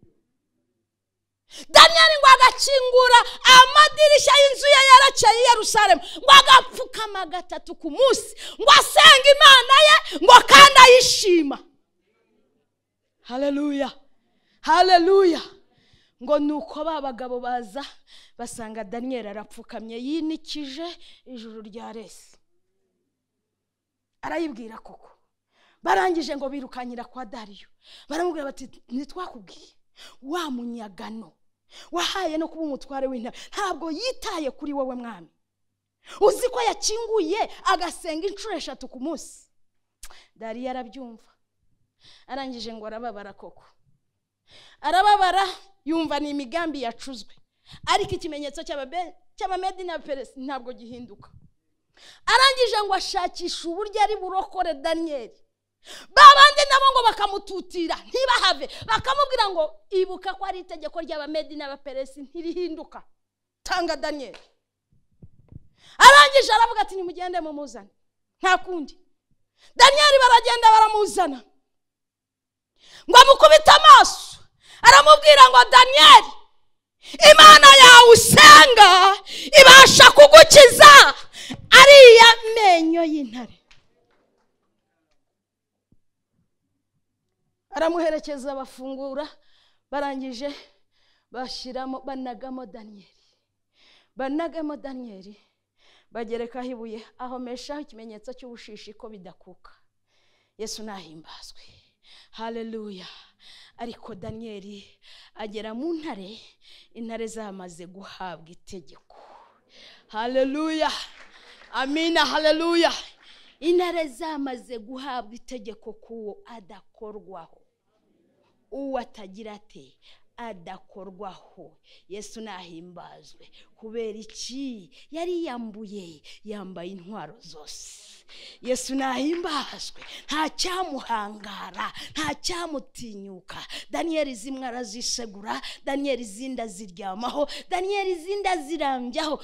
Daniel ngo agakingura amadirishya y'inzu ye yerekeye i Yerusalemu, ngo agapfukama gatatu ku munsi, ngo asenga Imana ye, ngo kandi ayishima. Haleluya. Haleluya. ngo nuko ba bagabo baza basanga Daniel arapfukamye yinikije ijuru rya resi. Arayibwira koko. Barangije ngo birukanyira kwa Dariyo. Baramubwira bati nitwakubwiye wa munyagano wahaye no kuba umutware w'intare ntabwo yitaye kuri wowe mwami. Uzi ko yakinguye agasenga inshuro eshatu ku munsi. Dariyo arabyumva. Arangije ngo arababara koko. Arababara yumva ni imigambi yacuzwe. Ariko ikimenyetso cy'abamedi n'abaperesi ntabwo gihinduka. Arangije ngo ashakisha uburyo ari burokore Daniel. Babandi nabo ngo bakamututira ntibahave, bakamubwira ngo ibuka ko ari itegeko ry'abamedi n'abaperesi ntirihinduka, tanga Daniel. Arangije aravuga ati nimugende mumuzane, nta kundi. Daniel baragenda baramuzana, ngo amukubita amaso, aramubwira ngo Daniel, Imana yawe usenga ibasha kugukiza ariya menyo y'intare. Aramuherekeza bafungura, barangije bashiramo banagamo Daniel. Banagamo Daniel bagerekaho ibuye ahomeshaho ikimenyetso cy'ubushishi ko bidakuka. Yesu nahimbazwe. Haleluya. Ariko Daniel agera mu ntare, intare zamaze guhabwa itegeko. Haleluya. Amina. Haleluya. Intare zamaze guhabwa itegeko kuwo adakorwaho, uwo atagira ate adakorwaho. Yesu nahimbazwe. Kubera iki? Yari yambuye, yambaye intwaro zose. Yesu nahimbazwe. Nta cyamuhangara, nta cyamutinyuka. Daniel zimwe arazisegura, Daniel zinda ziryamaho, Daniel zinda zirambyaho.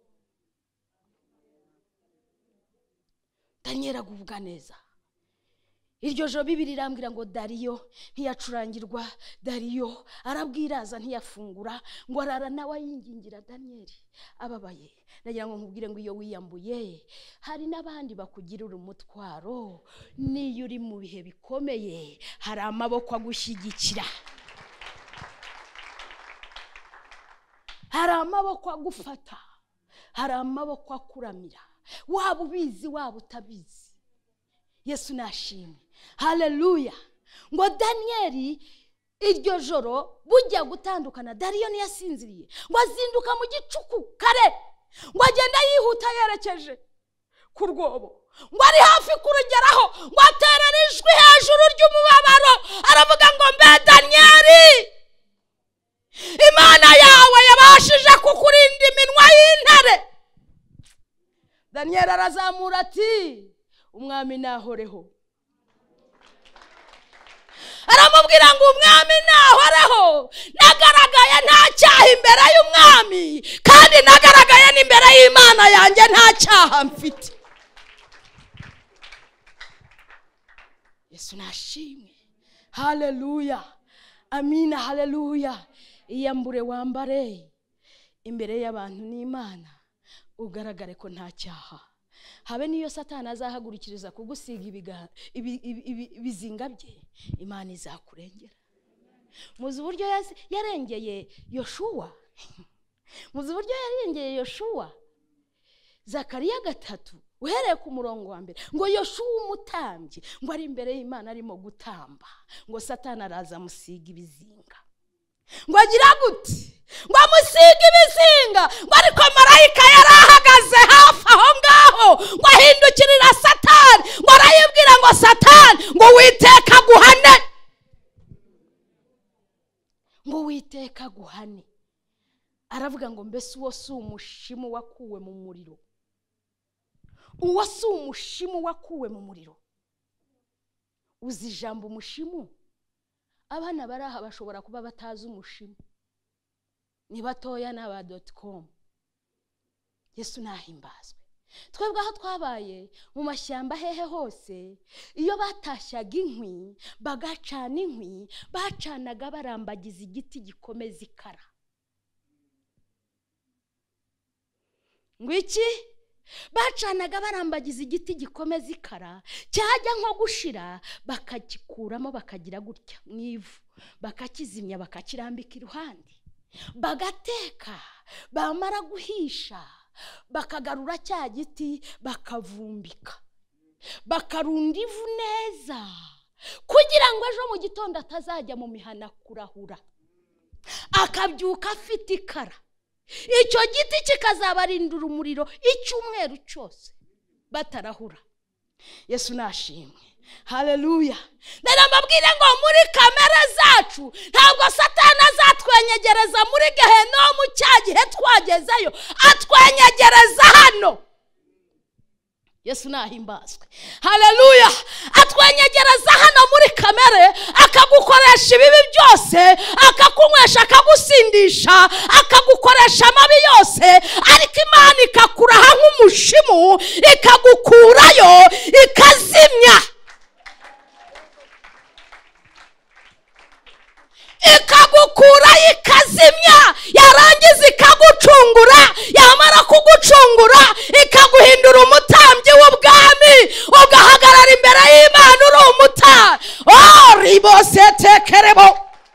Daniel agubwa neza. Iryo joro Bibiliya irambwira ngo Dariyo ntiyacurangirwa, Dariyo arabwiraza ntiyafungura, ngo arara nawe yingingira Daniel ababaye. Nagira ngo nkubwire ngo iyo wiyambuye hari nabandi bakugirira umutwaro, niyo uri mu bihe bikomeye hari amaboko agushyigikira, hari amaboko agufata, hari amaboko akuramira, waba ubizi waba utabizi. Yesu nashimwe. Haleluya. Ngo Daniel iryo joro bujya gutandukana, Dariyo ntiyasinziriye, ngo azinduka mu gicuku kare, ngo agenda yihuta yerekeje ku rwobo, ngo ari hafi kurugeraho, ngo aterera ijwi hejuru ry'umubabaro, aravuga ngo mbe Daniel, Imana yawe yabashije kukurinda iminwa y'intare. Daniel arazamura ati umwami nahoreho. Aramubwira ngo umwami nahoreho, nagaragaye nta cyaha imbere y'umwami, kandi nagaragaye n'imbere y'Imana yanjye nta cyaha mfite. Yesu nashimwe. Haleluya. Amina. Haleluya. Iyambure wambare imbere y'abantu n'Imana, ugaragare ko nta cyaha. Habe niyo Satani azahagurikiriza kugusiga ibizinga bye, Imana izakurengera. Muzi uburyo yarengeye Yoshua? Muzi uburyo yarengeye Yoshua? Zakariya gatatu uhereye ku murongo wa mbere, ngo Yoshua umutambyi ngo ari imbere y'Imana arimo gutamba, ngo Satani araza amusiga ibizinga. Ngo agira gute? Ngo amusiga ibizinga, ngo ariko marayika yarahagaze hafi aho ngaho, ngo ahindukirira Satani, ngo arayibwira ngo Satani, ngo Uwiteka guhane, ngo Uwiteka guhane. Aravuga ngo mbese uwo si umushimu wakuwe mu muriro? Uwo si umushimu wakuwe mu muriro? Uzi ijambo umushimu? Abana baraha bashobora kuba batazi umushimu, ni batoya n'aba dot com. Yesu nahimbazwe. Twebwe aho twabaye mu mashyamba hehe hose, iyo batashyaga inkwi bagacana inkwi, bacanaga barambagiza igiti gikomeza ikara. Ngwiki bacanaga barambagiza igiti gikomeza ikara, cyajya nko gushira bakagikuramo bakagira gutya mwivu, bakakizimya bakakirambika iruhande. bagateka, bamara guhisha bakagarura cya giti bakavumbika, bakarunda ivu neza kugira ngo ejo mu gitondo atazajya mu mihana kurahura, akabyuka afite ikara. Icyo giti kikazabarindira umuriro icyumweru cyose batarahura. Yesu nashimwe. Haleluya. Ndababwira ngo muri kamere zacu ntabwo Satani azatwenyegereza muri Gehenomu cya gihe twagezeyo, atwenyegereza hano. Yesu nahimbazwe. Haleluya. Atwenyegereza hano muri kamere, akagukoresha ibibi byose, akakunywesha, akagusindisha, akagukoresha amabi yose, ariko Imana ikakuraha nk'umushimu, ikagukurayo, ikazimya, ikagukurayo, ikazimya, yarangiza ikagucungura, yamara kugucungura ikaguhindura umutambyi w'ubwami, ugahagarara imbere y'Imana uri umutambyi. Oh, ribosetekerebo.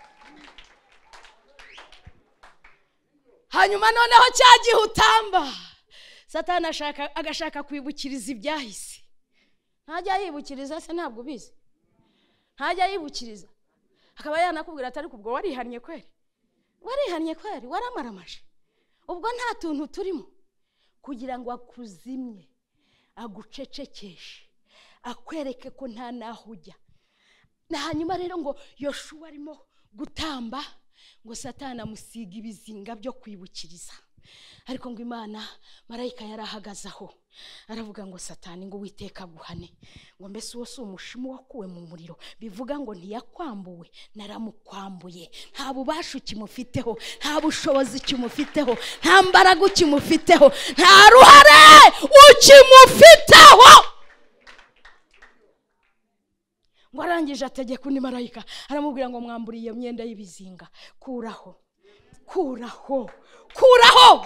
Hanyuma noneho cyagihe utamba, Satani ashaka agashaka kwibukiriza ibyahise. Ntajya yibukiriza se, ntabwo bizi. Ntajya yibukiriza, akaba yanakubwira atari kubwo warihannye kweri, warihannye kweri, waramaramaje, ubwo nta tuntu turimo, kugira ngo akuzimye, agucecekeshe, akwereke ko nta naho ujya. Na hanyuma rero ngo Yoshua arimo gutamba, ngo Satani amusiga ibizinga byo kwibukiriza. Ariko ngo Imana, marayika yarahagazaho, aravuga ngo Satani, ngo Uwiteka guhane, ngo mbese uwo si umushimu wakuwe mu muriro, bivuga ngo ntiyakwambuwe, naramukwambuye. Nta bubasha ukimufiteho, nta bushobozi ukimufiteho, nta mbaraga ukimufiteho, nta ruhare ukimufiteho. Ngo arangije ategeka undi marayika, aramubwira ngo mwambure iyo myenda y'ibizinga, kuraho, kuraho, kuraho.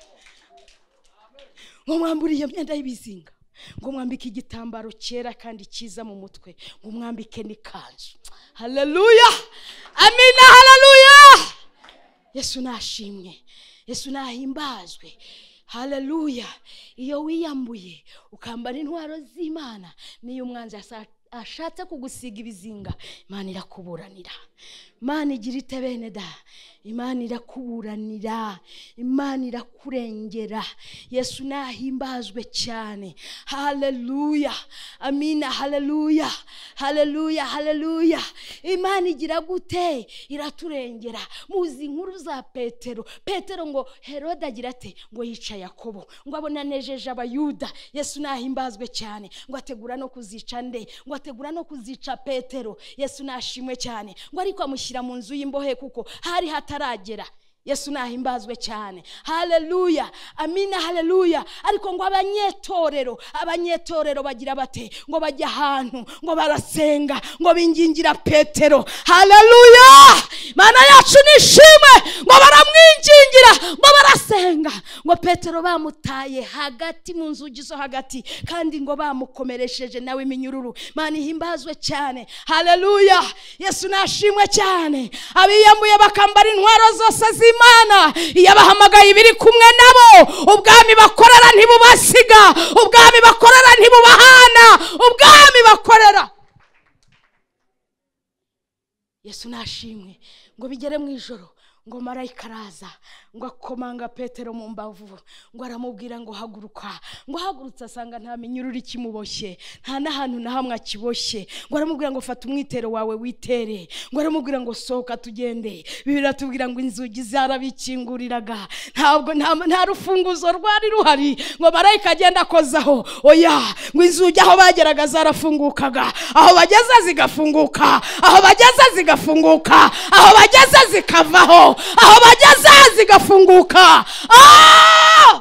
Ngo mwambure iyo myenda y'ibizinga, ngo mwambike igitambaro cyera kandi cyiza mu mutwe, ngo mwambike n'ikanzu. Haleluya, amina, haleluya. Yesu nashimwe, Yesu nahimbazwe. Haleluya. Iyo wiyambuye ukambara intwaro z'Imana, niyo umwanzi ashatse kugusiga ibizinga, Imana irakuburanira. Imana igira ite bene da? Imana irakuburanira, Imana irakurengera. Yesu nahimbazwe cyane. Haleluya, amina, haleluya, haleluya, haleluya. Imana igira gute? Iraturengera. Muzi inkuru za Petero. Petero ngo Herode agira ate? Ngo yica Yakobo, ngo abona nejeje abayuda. Yesu nahimbazwe cyane, ngo ategura no kuzica nde? Ngo ategura no kuzica Petero. Yesu nashimwe cyane, ngo ariko amushyira mu nzu y'imbohe kuko hari hataragera. Yesu nahimbazwe cyane. Haleluya, amina, haleluya. Ariko ngo abanyetorero, abanyetorero bagira bate? Ngo bajya ahantu, ngo barasenga, ngo bingingira Petero. Haleluya, Mana yacu nishimwe. Ngo baramwingingira, ngo barasenga, ngo Petero bamutaye hagati mu nzugi zo hagati, kandi ngo bamukomeresheje nawe iminyururu. Mana ihimbazwe cyane. Haleluya, Yesu nashimwe cyane. Abiyambuye bakambara intwaro zose z'Imana, yabahamagaye ibiri kumwe nabo. Ubwami bakorera ntibubasiga, ubwami bakorera ntibubahana, ubwami bakorera. Yesu nashimwe. Ngo bigere mu ijoro, ngo marayika araza, ngo akomanga Petero mu mbavu, ngo aramubwira ngo haguruka. Ngo hagurutse asanga nta minyururu ikimuboshye, nta n'ahantu na hamwe akiboshye. Ngo aramubwira ngo fata umwitero wawe witere. Ngo aramubwira ngo sohoka tugende. Bibiri atubwira ngo inzugi zarabikinguriraga, ntabwo nta rufunguzo rwari ruhari ngo marayika agenda akozaho. Oya, ngo inzugi aho bageraga zarafungukaga, aho bageze zigafunguka, aho bageze zigafunguka, aho bageze zikavaho, aho bageze zigafunguka. Ah!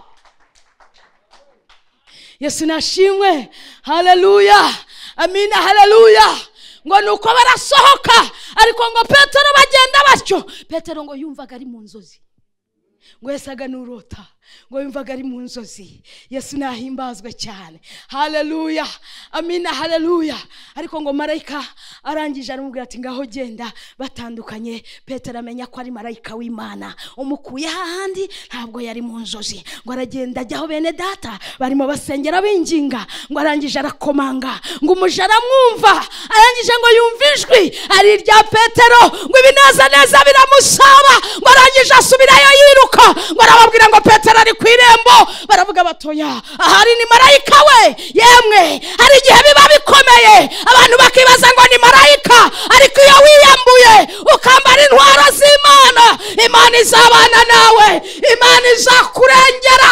Yesu nashimwe. Haleluya, amina, haleluya. Ngo nuko barasohoka, ariko ngo Petero bagenda batyo. Petero ngo yumvaga ari mu nzozi, ngo yasaga n'urota. ngo yumvaga ari mu nzozi. Yesu nahimbazwe cyane. Haleluya, amina, haleluya. Ariko ngo marayika arangije aramubwira ati ngaho genda. Batandukanye, Petero amenya ko ari marayika w'Imana umukuye hahandi, ntabwo yari mu nzozi. Ngo aragenda ajyaho bene data barimo basengera binginga, ngo arangije arakomanga, ngo umuja aramwumva, arangije ngo yumva ijwi ari irya Petero, ngo ibineza neza biramusaba, ngo arangije asubirayo yiruka, ngo arababwira ngo Petero ari ku irembo. Baravuga batoya, ahari ni marayika we. Yemwe hari igihe biba bikomeye abantu bakibaza ngo ni marayika, ariko iyo wiyambuye ukambara intwaro z'Imana, Imana izabana nawe, Imana izakurengera.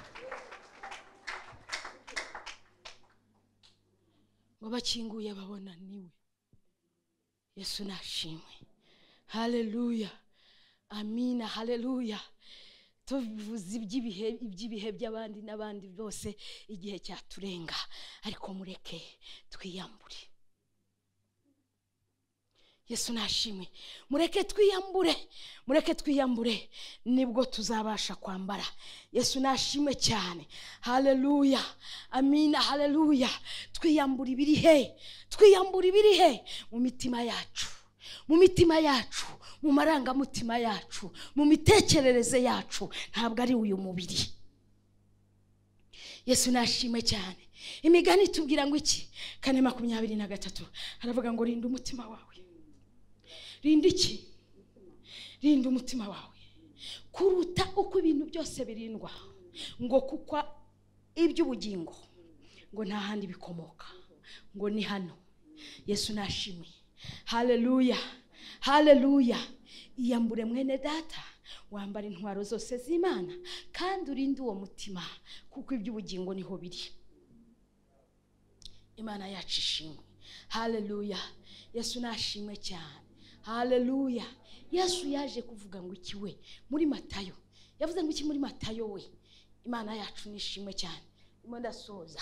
Ngo bakinguye babona niwe. Yesu nashimwe. Haleluya, amina, haleluya. Tuvuze iby'ibihe iby'ibihe by'abandi n'abandi bose, igihe cyaturenga, ariko mureke twiyambure. Yesu nashimwe. Mureke twiyambure, mureke twiyambure, nibwo tuzabasha kwambara. Yesu nashimwe cyane. Haleluya, amina, haleluya. Twiyambure ibiri he, twiyambure ibiri he mu mitima yacu, mu mitima yacu, mu marangamutima yacu, mu mitekerereze yacu, ntabwo ari uyu mubiri. Yesu nashimwe cyane. Imigani tubwira ngo iki? Kane makumyabiri na gatatu haravuga ngo rinda umutima wawe. Rinda iki? Rinda umutima wawe kuruta uko ibintu byose birindwa, ngo kuko iby'ubugingo ngo nta handi bikomoka, ngo ni hano. Yesu nashimwe. Haleluya, haleluya. Iyambure mwene data, wambara intwaro zose z'Imana, kandi urinde uwo mutima, kuko iby'ubugingo niho biri. Imana yacu ishimwe. Haleluya. Yesu nashimwe cyane. Haleluya. Yesu yaje kuvuga ngo iki we muri Matayo? Yavuze ngo iki muri Matayo we? Imana yacu nishimwe cyane. Imo ndasoza.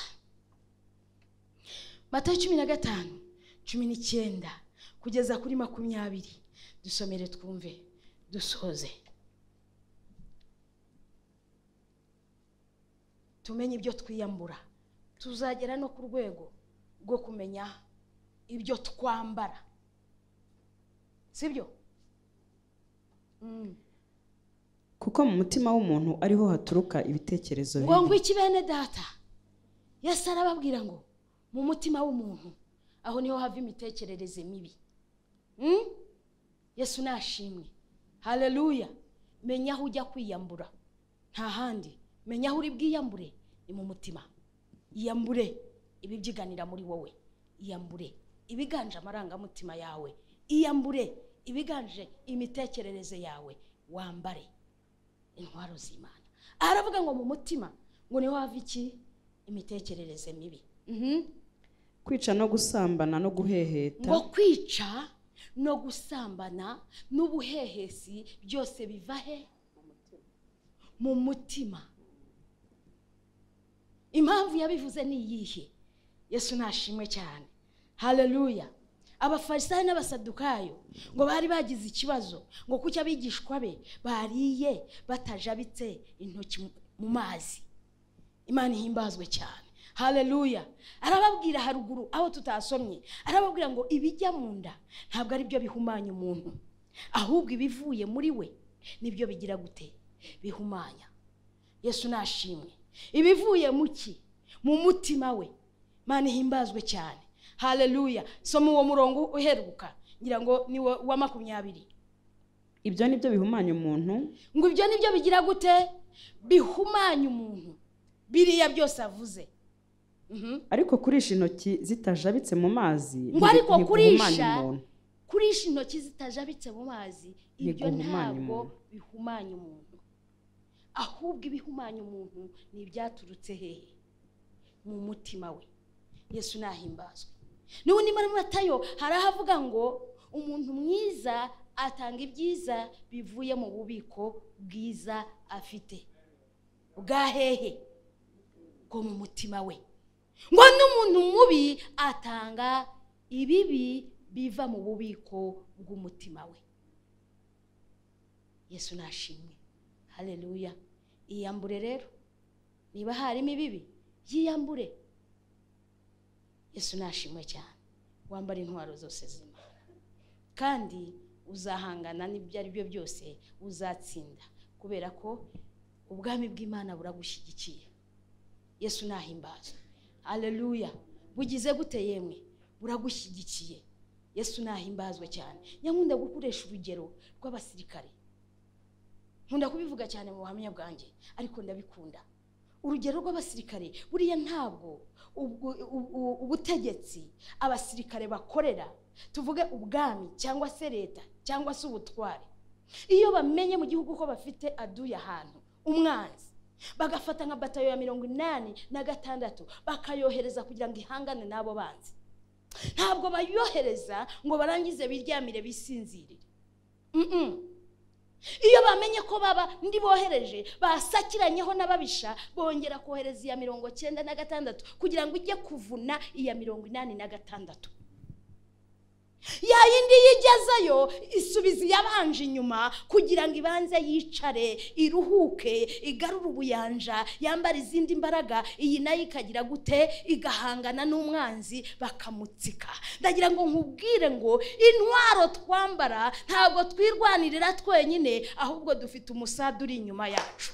Matayo cumi na gatanu cumi n'icyenda kugeza kuri makumyabiri. Dusomere twumve dusoze. Tumenye ibyo twiyambura, tuzagera no ku rwego rwo kumenya ibyo twambara. Sibyo? Mm. Kuko mu mutima w'umuntu ariho haturuka ibitekerezo bibi. Ngo ngo iki bene data? Yesu arababwira ngo mu mutima w'umuntu aho niho hava imitekerereze mibi. Mm? Yesu nashimwe. Haleluya. Menya aho ujya kwiyambura, nta handi. Menya aho uri bwiyambure, ni mu mutima. Iyambure ibibyiganira muri wowe, iyambure ibiganje amarangamutima yawe, iyambure ibiganje imitekerereze yawe, wambare intwaro z'Imana. Aravuga ngo mu mutima ngo niho hava iki? Imitekerereze mibi. Mhm. Kwica no gusambana no guheheta. Ngo kwica no gusambana n'ubuhehesi byose biva he? Mu mutima. Impamvu yabivuze ni iyihe? Yesu nashimwe cyane. Haleluya. Abafarisayo n'abasadukayo ngo bari bagize ikibazo ngo kuki abigishwa be bariye batajabitse intoki mu mazi. Imana ihimbazwe cyane. Haleluya. Arababwira haruguru aho tutasomye, arababwira ngo ibijya mu nda ntabwo ari byo bihumanya umuntu, ahubwo ibivuye muri we nibyo bigira gute? Bihumanya. Yesu nashimwe. Ibivuye muki? Mu mutima we. Imana ihimbazwe cyane. Haleluya. Soma uwo murongo uheruka, ngira ngo ni wa makumyabiri. Ibyo nibyo bihumanya umuntu. Ngo ibyo nibyo bigira gute? Bihumanya umuntu. Biriya byose avuze. Mhm. Ariko kurisha intoki zitajabitse mu mazi, ngo ariko kurisha kurisha intoki zitajabitse mu mazi, ibyo ntabwo bihumanya umuntu, ahubwo ibihumanya umuntu ni ibyaturutse hehe? Mu mutima we. Yesu nahimbazwe. N'ubundi muri Matayo harahavuga ngo umuntu mwiza atanga ibyiza bivuye mu bubiko bwiza afite. Bwa hehe? Ngo mu mutima we. Ngo n'umuntu mubi atanga ibibi biva mu bubiko bw'umutima we. Yesu nashimwe. Haleluya. iyambure rero, niba harimo ibibi yiyambure. Yesu nashimwe cyane. Wambara intwaro zose z'Imana kandi uzahangana n'ibyo ari byo byose, uzatsinda kubera ko ubwami bw'Imana buragushyigikiye. Yesu nahimbazwe. Haleluya. Bugize gute yemwe? Buragushyigikiye. Yesu nahimbazwe cyane. Nyankunda gukoresha urugero rw'abasirikare. Nkunda kubivuga cyane mu buhamya bwanjye, ariko ndabikunda. Urugero rw'abasirikare buriya ntabwo ubutegetsi abasirikare bakorera, tuvuge ubwami cyangwa se leta cyangwa se ubutware, iyo bamenye mu gihugu ko bafite aduye ahantu umwanzi, bagafata nka batayo ya mirongo inani na gatandatu bakayohereza kugira ngo ihangane n'abo banzi, ntabwo bayohereza ngo barangize biryamire bisinzirire. mm Iyo bamenye ko baba ndi bohereje basakiranyeho n'ababisha, bongera kohereza iya mirongo cyenda na gatandatu kugira ngo ijye kuvuna iya mirongo inani na gatandatu. Ya yindi yigezayo isubiza yabanje inyuma kugira ngo ibanze yicare, iruhuke, igarure ubuyanja, yambara izindi mbaraga, iyi nayo ikagira gute, igahangana n'umwanzi bakamutsika. Ndagira ngo nkubwire ngo intwaro twambara ntabwo twirwanirira twenyine, ahubwo dufite umusada uri inyuma yacu.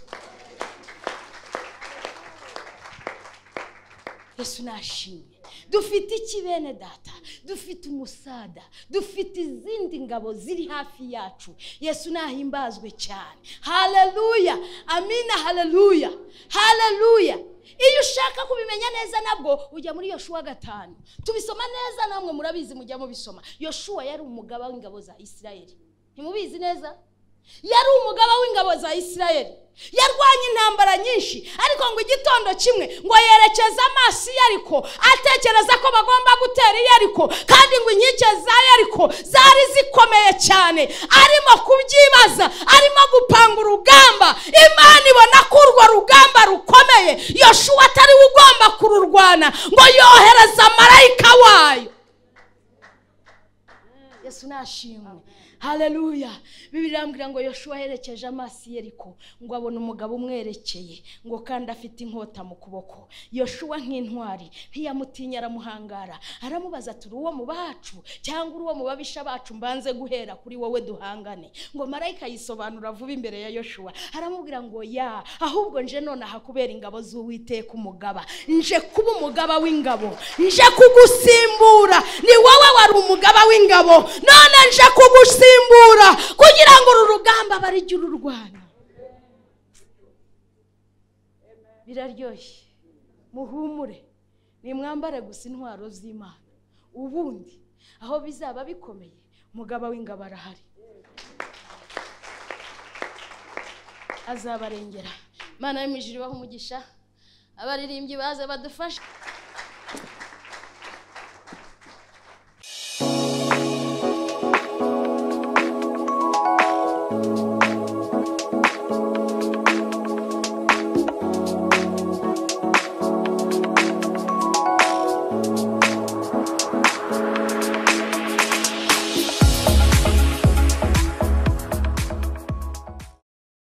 Yesu nashimye. Dufite iki bene data? Dufite umusada, dufite izindi ngabo ziri hafi yacu. Yesu nahimbazwe cyane. Haleluya, amina, haleluya, haleluya. Iyo ushaka kubimenya neza nabwo ujya muri Yoshua gatanu, tubisoma neza, namwe murabizi mujya mu bisoma. Yoshua yari umugaba w'ingabo za Isirayeli, ntimubizi neza? Yari umugaba w'ingabo za Isirayeli, yarwanye intambara nyinshi, ariko ngo igitondo kimwe ngo yerekeza amaso Yeriko, atekereza ko bagomba gutera Yeriko, kandi ngo inkike za Yeriko zari zikomeye cyane. Arimo kubyibaza, arimo gupanga urugamba, Imana ibona ko urwo rugamba rukomeye Yoshua atari ugomba kururwana, ngo yohereza marayika wayo. Yesu nashimwe. Haleluya. Bibiliya irambwira ngo Yoshua yerekeje amaso Yeriko, ngo abona umugabo umwerekeye, ngo kandi afite inkota mu kuboko. Yoshua nk'intwari ntiyamutinya, aramuhangara, aramubaza turi uwo mu bacu cyangwa uri uwo mu babisha bacu, mbanze guhera kuri wowe duhangane. Ngo marayika yisobanura vuba imbere ya Yoshua, aramubwira ngo ya, ahubwo nje none hakubera ingabo z'Uwiteka umugaba, nje kuba umugaba w'ingabo, nje kugusimbura. Ni wowe wari umugaba w'ingabo, none nje kugusimbura kugira ngo uru rugamba barijye ururwana. Biraryoshye, muhumure, nimwambare gusa intwaro z'Imana, ubundi aho bizaba bikomeye umugaba w'ingabo arahari, azabarengera. Imana y'imijuru ibahe umugisha, abaririmbyi baze badufashe.